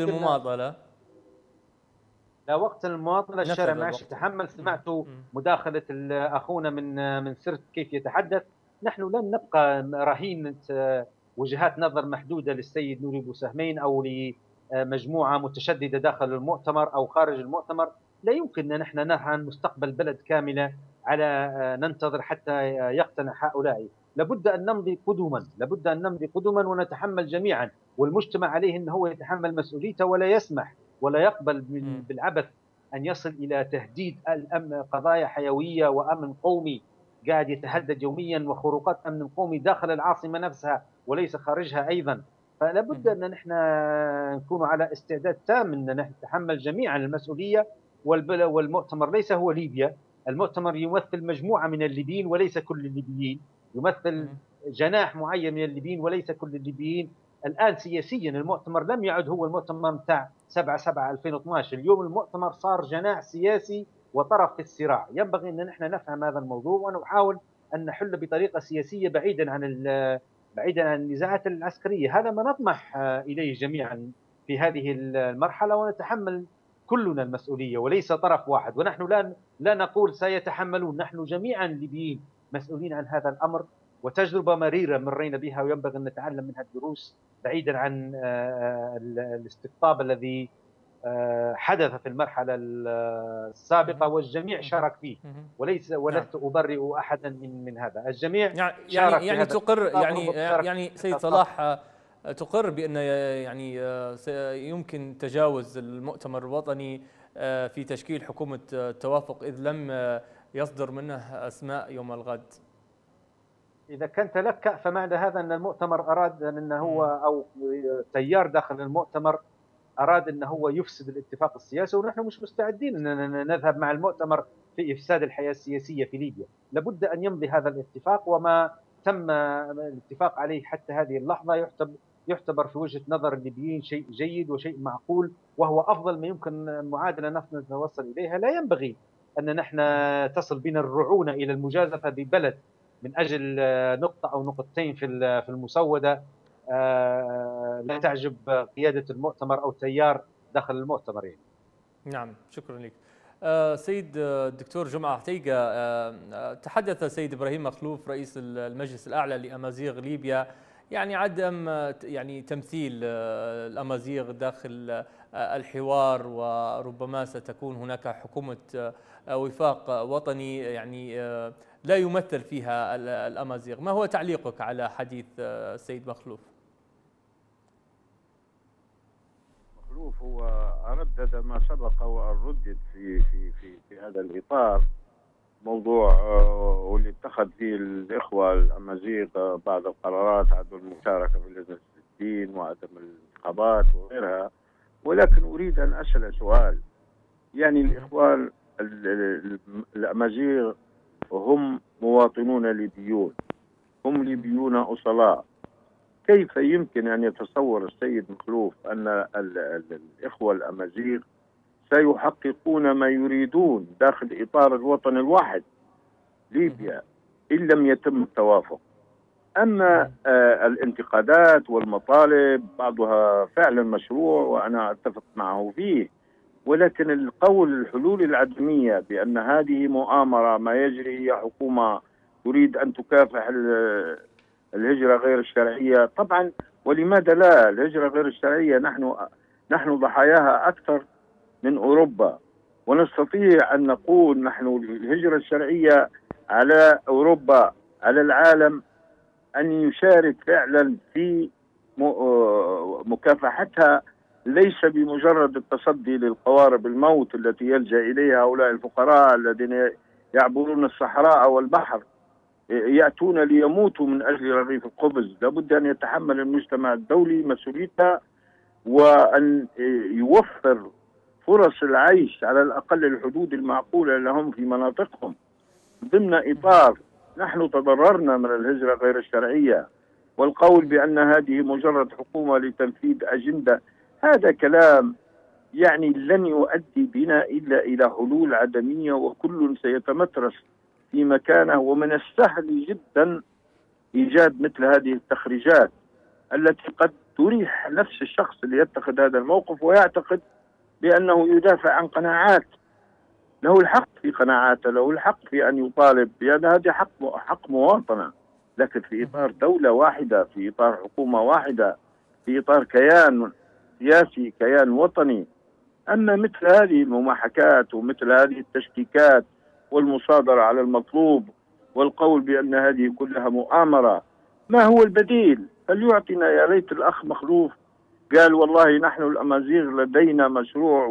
للمماطلة. الشارع ما عادش يتحمل. سمعتوا مداخلة أخونا من سرت كيف يتحدث. نحن لن نبقى رهينة وجهات نظر محدودة للسيد نوري بوسهمين أو لمجموعة متشددة داخل المؤتمر أو خارج المؤتمر. لا يمكن أن نحن نرهن مستقبل بلد كاملة على ننتظر حتى يقتنع هؤلاء. لابد أن نمضي قدما ونتحمل جميعا، والمجتمع عليه أنه هو يتحمل مسؤوليته ولا يسمح ولا يقبل بالعبث أن يصل إلى تهديد الأمن، قضايا حيوية وأمن قومي قاعد يتهدد يوميا، وخروقات أمن قومي داخل العاصمة نفسها وليس خارجها أيضا. فلا بد أن نحن نكون على استعداد تام أن نتحمل جميعا المسؤولية. والمؤتمر ليس هو ليبيا، المؤتمر يمثل مجموعة من الليبيين وليس كل الليبيين، يمثل جناح معين من الليبيين وليس كل الليبيين. الآن سياسيا المؤتمر لم يعد هو المؤتمر بتاع 7/7/2012. اليوم المؤتمر صار جناح سياسي وطرف في الصراع. ينبغي أن نحن نفهم هذا الموضوع ونحاول أن نحل بطريقة سياسية بعيدا عن النزاعات العسكرية. هذا ما نطمح إليه جميعا في هذه المرحلة، ونتحمل كلنا المسؤولية وليس طرف واحد. ونحن لا نقول سيتحملون، نحن جميعا ليبيين مسؤولين عن هذا الأمر، وتجربة مريرة مرينا بها وينبغي أن نتعلم منها الدروس بعيدا عن الاستقطاب الذي حدث في المرحلة السابقة والجميع شارك فيه. ولست أبرئ أحدا من هذا. الجميع شارك يعني تقر يعني سيد صلاح تقر بأن يعني يمكن تجاوز المؤتمر الوطني في تشكيل حكومة التوافق إذ لم يصدر منه أسماء يوم الغد؟ إذا كان تلكأ فمعنى هذا أن المؤتمر أراد أن هو أو تيار داخل المؤتمر أراد أن هو يفسد الاتفاق السياسي، ونحن مش مستعدين أن نذهب مع المؤتمر في إفساد الحياة السياسية في ليبيا. لابد أن يمضي هذا الاتفاق، وما تم الاتفاق عليه حتى هذه اللحظة يعتبر في وجهة نظر الليبيين شيء جيد وشيء معقول، وهو أفضل ما يمكن معادلة نحن نتوصل إليها. لا ينبغي أن نحن تصل بنا الرعونة إلى المجازفة ببلد من أجل نقطة أو نقطتين في المسودة لا تعجب قيادة المؤتمر أو تيار داخل المؤتمر يعني. نعم، شكرا لك. سيد الدكتور جمعة عتيقة، تحدث سيد إبراهيم مخلوف رئيس المجلس الأعلى لأمازيغ ليبيا يعني عدم يعني تمثيل الأمازيغ داخل الحوار، وربما ستكون هناك حكومة وفاق وطني يعني لا يمثل فيها الأمازيغ. ما هو تعليقك على حديث السيد مخلوف؟ مخلوف هو ردد ما سبق وأن ردد في هذا الإطار، موضوع واللي اتخذ فيه الإخوة الأمازيغ بعض القرارات، عدم المشاركة في لجنة الدين وعدم الانتخابات وغيرها. ولكن أريد أن أسأل سؤال، يعني الإخوان الأمازيغ هم مواطنون ليبيون، هم ليبيون أصلاء. كيف يمكن أن يتصور السيد مخلوف أن الإخوة الأمازيغ سيحققون ما يريدون داخل إطار الوطن الواحد ليبيا إن لم يتم التوافق؟ أما الانتقادات والمطالب بعضها فعلا مشروع وأنا أتفق معه فيه، ولكن القول الحلول العدمية بأن هذه مؤامرة، ما يجري هي حكومة تريد أن تكافح الهجرة غير الشرعية. طبعا ولماذا لا؟ الهجرة غير الشرعية نحن ضحاياها أكثر من أوروبا، ونستطيع أن نقول نحن الهجرة الشرعية على أوروبا، على العالم، أن يشارك فعلا في مكافحتها، ليس بمجرد التصدي للقوارب الموت التي يلجأ إليها هؤلاء الفقراء الذين يعبرون الصحراء والبحر، يأتون ليموتوا من أجل رغيف الخبز. لابد أن يتحمل المجتمع الدولي مسؤوليتها، وأن يوفر فرص العيش على الأقل الحدود المعقولة لهم في مناطقهم ضمن إطار. نحن تضررنا من الهجرة غير الشرعية، والقول بأن هذه مجرد حكومة لتنفيذ أجندة، هذا كلام يعني لن يؤدي بنا إلا إلى حلول عدمية، وكل سيتمترس في مكانه. ومن السهل جدا إيجاد مثل هذه التخريجات التي قد تريح نفس الشخص اللي يتخذ هذا الموقف ويعتقد بأنه يدافع عن قناعات. له الحق في قناعاته، له الحق في أن يطالب بأن هذا حق مواطنة، لكن في إطار دولة واحدة، في إطار حكومة واحدة، في إطار كيان سياسي، كيان وطني. أما مثل هذه المماحكات ومثل هذه التشكيكات والمصادرة على المطلوب والقول بأن هذه كلها مؤامرة، ما هو البديل؟ فليعطينا. يا ليت الأخ مخلوف قال والله نحن الأمازيغ لدينا مشروع.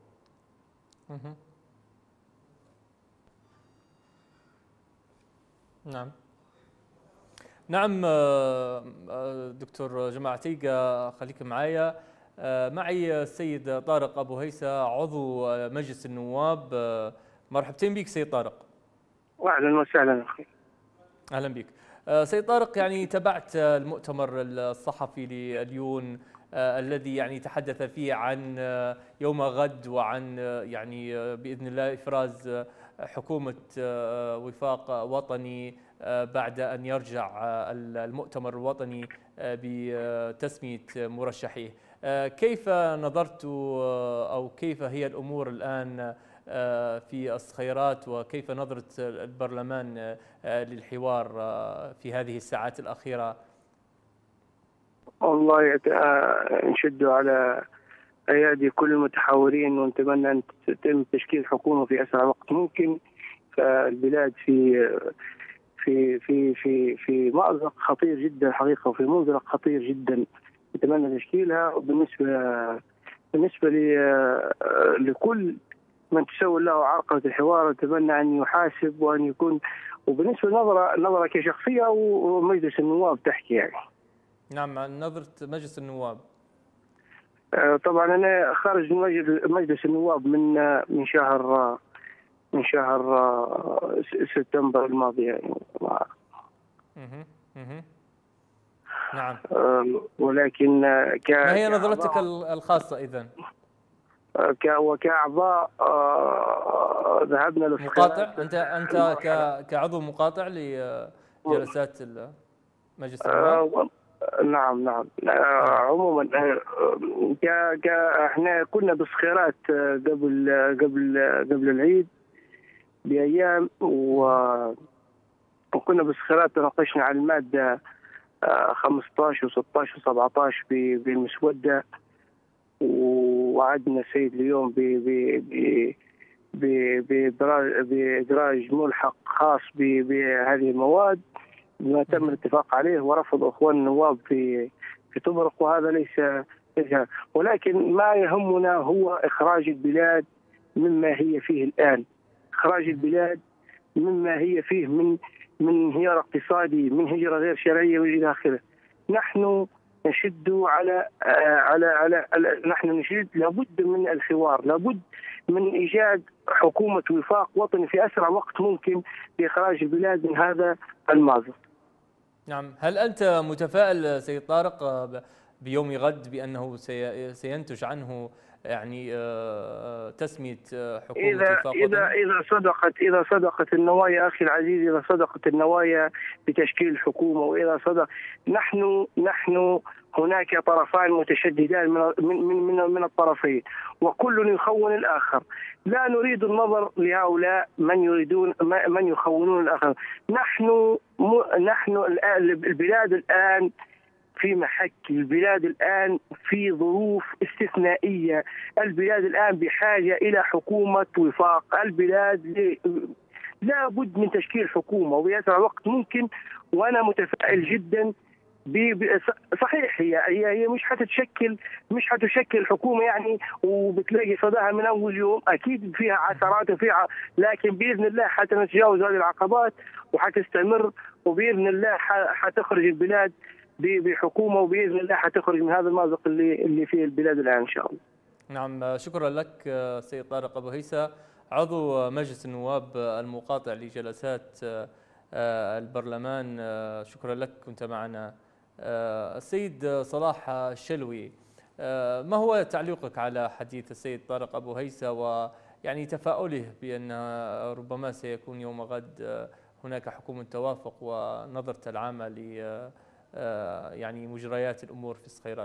نعم نعم. دكتور جماعة عتيقة خليك معايا. معي السيد طارق أبو هيثة عضو مجلس النواب. مرحبتين بك سيد طارق. واهلا وسهلا اخي. اهلا بك سيد طارق. يعني تابعت المؤتمر الصحفي لليون الذي يعني تحدث فيه عن يوم غد وعن يعني باذن الله افراز حكومة وفاق وطني بعد ان يرجع المؤتمر الوطني بتسمية مرشحيه. كيف نظرت او كيف هي الامور الان في الخيارات، وكيف نظرة البرلمان للحوار في هذه الساعات الأخيرة؟ والله نشد على أيادي كل المتحورين، ونتمنى أن يتم تشكيل حكومة في أسرع وقت ممكن. فالبلاد في مأزق خطير جدا حقيقة، وفي منزلق خطير جدا نتمنى تشكيلها. وبالنسبة لكل من تسول له عرقلة الحوار، أتمنى أن يحاسب وبالنسبه نظره كشخصيه ومجلس النواب تحكي يعني. نعم، عن نظرة مجلس النواب. طبعا انا خارج من مجلس النواب من شهر سبتمبر الماضي يعني. نعم. ولكن ما هي نظرتك الخاصة إذن؟ وكأعضاء ذهبنا مقاطع؟ أنت كعضو مقاطع لجلسات مجلس النواب؟ نعم. عموما احنا كنا بصخيرات قبل العيد بأيام، وكنا بصخيرات ناقشنا على المادة 15 و16 و17 بالمسودة، وعدنا السيد اليوم بإدراج ملحق خاص بهذه المواد ما تم الاتفاق عليه، ورفض اخوان النواب في تبرق، وهذا ليس، ولكن ما يهمنا هو اخراج البلاد مما هي فيه الان، اخراج البلاد مما هي فيه من انهيار اقتصادي، من هجرة غير شرعية والى اخره. نحن نشد نحن نشد لابد من الحوار، لابد من ايجاد حكومة وفاق وطني في اسرع وقت ممكن لاخراج البلاد من هذا المأزق. نعم، هل أنت متفائل سيد طارق بيوم غد بأنه سينتج عنه يعني تسمية حكومة وفاق وطني؟ إذا صدقت النوايا أخي العزيز، إذا صدقت النوايا بتشكيل حكومة، وإذا صدق نحن هناك طرفان متشددان من الطرفين، وكل يخون الآخر. لا نريد النظر لهؤلاء من يخونون الآخر. نحن البلاد الآن في محك، البلاد الآن في ظروف استثنائية، البلاد الآن بحاجة إلى حكومة وفاق، البلاد لا بد من تشكيل حكومة وبأسرع وقت ممكن. وأنا متفائل جدا. صحيح هي مش حتشكل حكومة يعني وبتلاقي صداها من أول يوم، أكيد فيها عثرات وفيها، لكن بإذن الله حتتجاوز هذه العقبات وحتستمر، وبإذن الله حتخرج البلاد بحكومة، وبإذن الله حتخرج من هذا المأزق اللي فيه البلاد الآن إن شاء الله. نعم، شكرا لك سيد طارق أبو هيثة، عضو مجلس النواب المقاطع لجلسات البرلمان. شكرا لك، كنت معنا. السيد صلاح الشلوي، ما هو تعليقك على حديث السيد طارق أبو هيثة ويعني تفاؤله بأن ربما سيكون يوم غد هناك حكومة توافق ونظرة العامة ل يعني مجريات الأمور في الصخيرات؟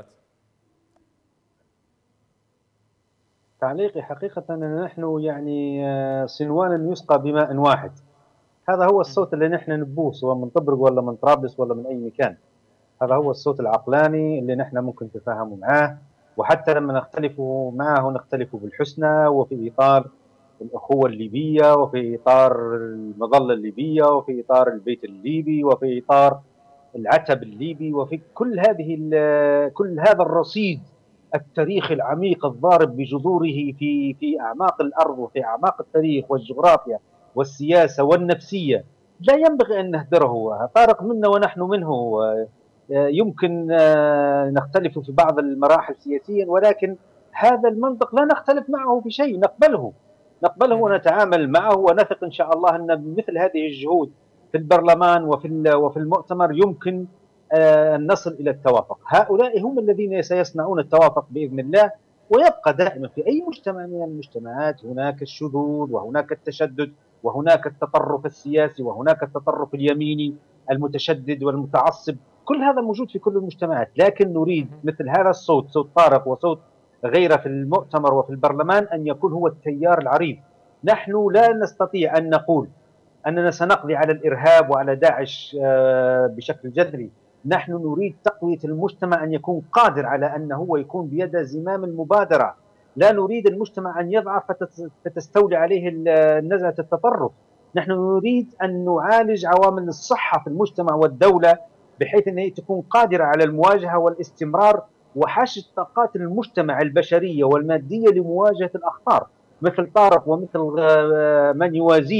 تعليقي حقيقة أن نحن يعني صنوان يسقى بماء واحد. هذا هو الصوت اللي نحن نبوه، سواء من طبرق ولا من طرابلس ولا من أي مكان. هذا هو الصوت العقلاني اللي نحن ممكن نتفاهم معاه، وحتى لما نختلف معه نختلف بالحسنى، وفي إطار الأخوة الليبية، وفي إطار المظلة الليبية، وفي إطار البيت الليبي، وفي إطار العتب الليبي، وفي كل هذا الرصيد التاريخي العميق الضارب بجذوره في أعماق الأرض وفي أعماق التاريخ والجغرافيا والسياسة والنفسية. لا ينبغي أن نهدره. طارق منا ونحن منه. يمكن نختلف في بعض المراحل سياسيا، ولكن هذا المنطق لا نختلف معه في شيء، نقبله ونتعامل معه، ونثق إن شاء الله أن بمثل هذه الجهود في البرلمان وفي المؤتمر يمكن أن نصل إلى التوافق. هؤلاء هم الذين سيصنعون التوافق بإذن الله. ويبقى دائما في أي مجتمع من المجتمعات هناك الشذوذ، وهناك التشدد، وهناك التطرف السياسي، وهناك التطرف اليميني المتشدد والمتعصب. كل هذا موجود في كل المجتمعات، لكن نريد مثل هذا الصوت، صوت طارق وصوت غيره في المؤتمر وفي البرلمان، أن يكون هو التيار العريض. نحن لا نستطيع أن نقول أننا سنقضي على الإرهاب وعلى داعش بشكل جذري. نحن نريد تقوية المجتمع، أن يكون قادر على أنه هو يكون بيد زمام المبادرة. لا نريد المجتمع أن يضعف فتستولي عليه نزعة التطرف. نحن نريد أن نعالج عوامل الصحة في المجتمع والدولة، بحيث أنها تكون قادرة على المواجهة والاستمرار وحشد طاقات المجتمع البشرية والمادية لمواجهة الأخطار، مثل طارق ومثل من يوازيه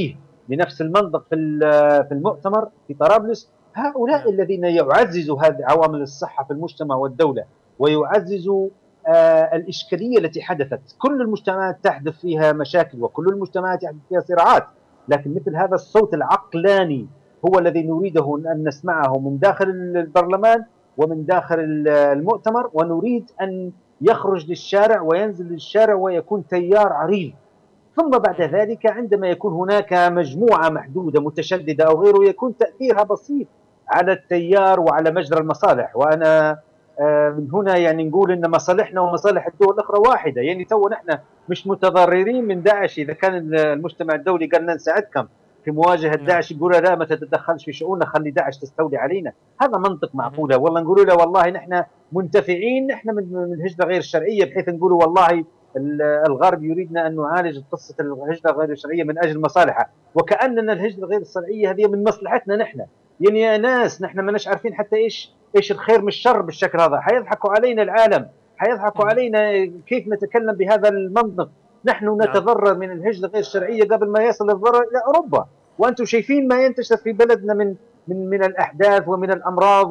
بنفس المنطق في المؤتمر في طرابلس. هؤلاء الذين يعززوا هذه عوامل الصحة في المجتمع والدولة، ويعززوا الإشكالية التي حدثت. كل المجتمعات تحدث فيها مشاكل، وكل المجتمعات يحدث فيها صراعات، لكن مثل هذا الصوت العقلاني هو الذي نريده أن نسمعه من داخل البرلمان ومن داخل المؤتمر، ونريد أن يخرج للشارع وينزل للشارع ويكون تيار عريض. ثم بعد ذلك عندما يكون هناك مجموعة محدودة متشددة أو غيره، يكون تأثيرها بسيط على التيار وعلى مجرى المصالح. وأنا من هنا يعني نقول أن مصالحنا ومصالح الدول الأخرى واحدة. يعني تو نحن مش متضررين من داعش. إذا كان المجتمع الدولي قال لنا نساعدكم في مواجهة داعش، يقول لا ما تتدخلش في شؤوننا، خلي داعش تستولي علينا. هذا منطق معقولة؟ والله نقولوا له والله نحن منتفعين نحن من الهجرة غير الشرعية، بحيث نقولوا والله الغرب يريدنا أن نعالج قصة الهجرة غير الشرعية من أجل مصالحه، وكأننا الهجرة غير الشرعية هذه من مصلحتنا نحن. يعني يا ناس نحن ما نش عارفين حتى إيش الخير من الشر بالشكل هذا. حيضحكوا علينا العالم، حيضحكوا علينا كيف نتكلم بهذا المنطق. نحن نتضرر من الهجرة غير الشرعية قبل ما يصل الضرر إلى أوروبا، وأنتم شايفين ما ينتشر في بلدنا من الأحداث ومن الأمراض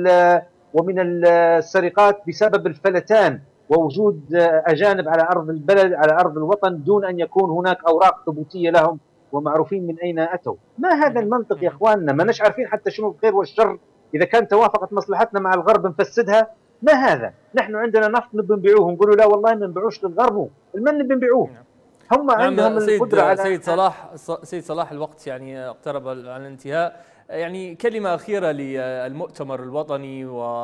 ومن السرقات بسبب الفلتان ووجود أجانب على أرض البلد، على أرض الوطن، دون أن يكون هناك أوراق ثبوتية لهم ومعروفين من أين أتوا. ما هذا المنطق يا إخواننا؟ ما نش عارفين حتى شنو الخير والشر. إذا كانت توافقت مصلحتنا مع الغرب نفسدها. ما هذا؟ نحن عندنا نفط نبي نبيعوه، نقولوا لا والله ما نبيعوش للغرب، المن نبي نبيعوه. هم عندهم القدرة على سيد صلاح الوقت يعني اقترب على الانتهاء. يعني كلمة أخيرة للمؤتمر الوطني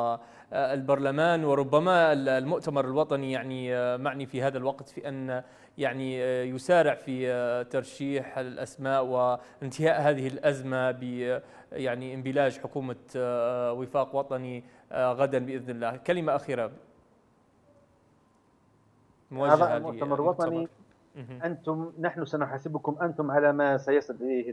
والبرلمان، وربما المؤتمر الوطني يعني معني في هذا الوقت في أن يعني يسارع في ترشيح الأسماء وانتهاء هذه الأزمة ب يعني انبلاج حكومة وفاق وطني غدا بإذن الله. كلمة أخيرة موجهة للمؤتمر الوطني. نحن سنحاسبكم أنتم على ما سيصل إليه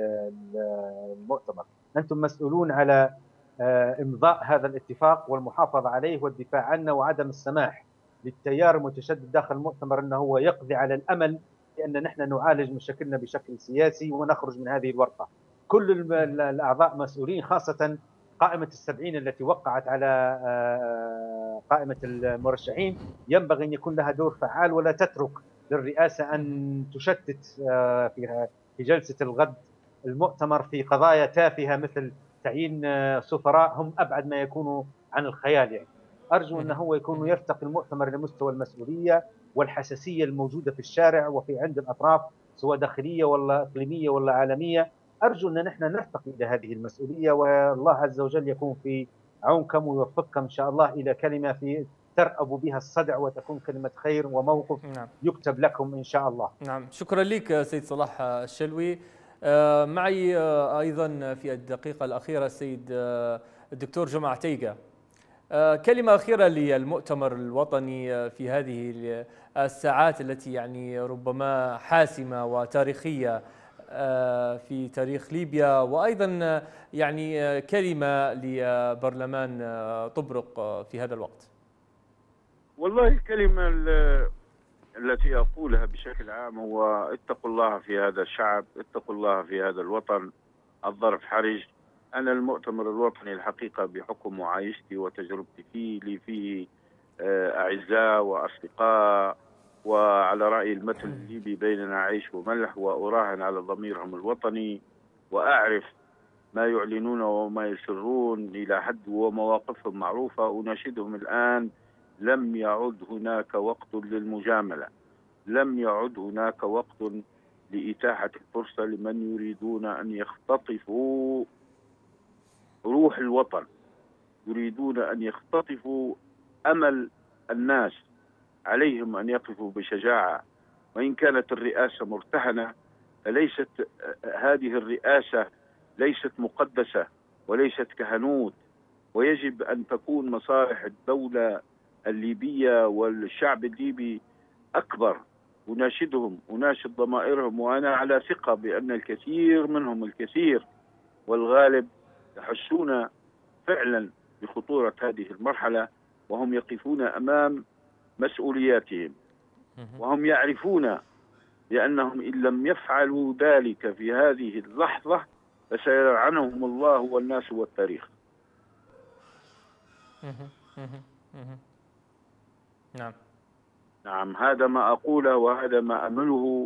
المؤتمر. أنتم مسؤولون على إمضاء هذا الاتفاق والمحافظة عليه والدفاع عنه، وعدم السماح للتيار المتشدد داخل المؤتمر أنه هو يقضي على الأمل بأن نحن نعالج مشاكلنا بشكل سياسي ونخرج من هذه الورطة. كل الأعضاء مسؤولين، خاصة قائمة ال70 التي وقعت على قائمة المرشحين، ينبغي أن يكون لها دور فعال، ولا تترك للرئاسة أن تشتت في جلسة الغد المؤتمر في قضايا تافهة مثل تعيين سفراء هم أبعد ما يكونوا عن الخيال. يعني أرجو أنه هو يكون يرتقي المؤتمر لمستوى المسؤولية والحساسية الموجودة في الشارع وفي عند الأطراف، سواء داخلية ولا إقليمية ولا عالمية. أرجو أن نحن نرتقي إلى هذه المسؤولية، والله عز وجل يكون في عونكم ويوفقكم إن شاء الله إلى كلمة في ترأب بها الصدع وتكون كلمة خير وموقف يكتب لكم إن شاء الله. نعم، شكرا لك سيد صلاح الشلوي. معي أيضا في الدقيقة الأخيرة السيد الدكتور جمعة عتيقة. كلمة أخيرة للمؤتمر الوطني في هذه الساعات التي يعني ربما حاسمة وتاريخية في تاريخ ليبيا، وأيضا يعني كلمة لبرلمان طبرق في هذا الوقت. والله الكلمة التي أقولها بشكل عام هو اتقوا الله في هذا الشعب، اتقوا الله في هذا الوطن، الظرف حرج. أنا المؤتمر الوطني الحقيقة بحكم معايشتي وتجربتي فيه لي فيه أعزاء وأصدقاء، وعلى رأي المثل الليبي بيننا عيش وملح، وأراهن على ضميرهم الوطني وأعرف ما يعلنون وما يسرون إلى حد ومواقفهم معروفة. أناشدهم الآن، لم يعد هناك وقت للمجاملة، لم يعد هناك وقت لإتاحة الفرصة لمن يريدون أن يختطفوا روح الوطن، يريدون أن يختطفوا أمل الناس. عليهم أن يقفوا بشجاعة، وإن كانت الرئاسة مرتهنة فليست هذه الرئاسة ليست مقدسة وليست كهنوت، ويجب أن تكون مصالح الدولة الليبية والشعب الليبي أكبر. أناشدهم، أناشد ضمائرهم، وأنا على ثقة بأن الكثير منهم، الكثير والغالب، يحسون فعلا بخطورة هذه المرحلة، وهم يقفون أمام مسؤولياتهم، وهم يعرفون لأنهم إن لم يفعلوا ذلك في هذه اللحظة فسيلعنهم الله والناس والتاريخ. نعم هذا ما أقوله وهذا ما أمله.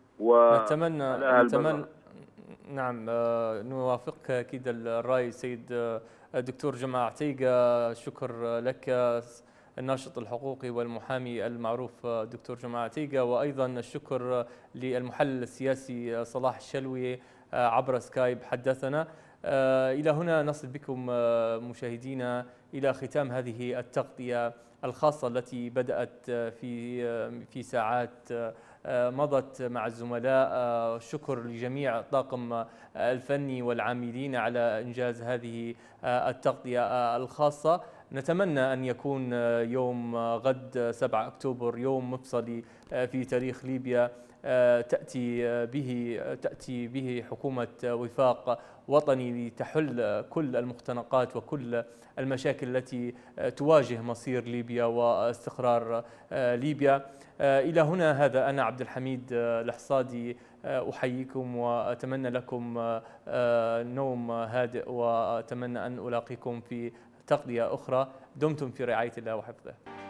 نتمنى نعم نوافقك أكيد الرأي سيد الدكتور جماعة عتيقة. شكر لك الناشط الحقوقي والمحامي المعروف دكتور جماعة عتيقة، وأيضا الشكر للمحلل السياسي صلاح الشلوي عبر سكايب حدثنا. إلى هنا نصل بكم مشاهدينا إلى ختام هذه التغطية الخاصة التي بدأت في ساعات مضت مع الزملاء. شكر لجميع الطاقم الفني والعاملين على إنجاز هذه التغطية الخاصة. نتمنى أن يكون يوم غد 7 أكتوبر يوم مفصلي في تاريخ ليبيا، تأتي به حكومة وفاق وطني لتحل كل المختنقات وكل المشاكل التي تواجه مصير ليبيا واستقرار ليبيا. إلى هنا هذا أنا عبد الحميد الحصادي أحييكم وأتمنى لكم نوم هادئ، وأتمنى أن ألاقيكم في تغطية أخرى. دمتم في رعاية الله وحفظه.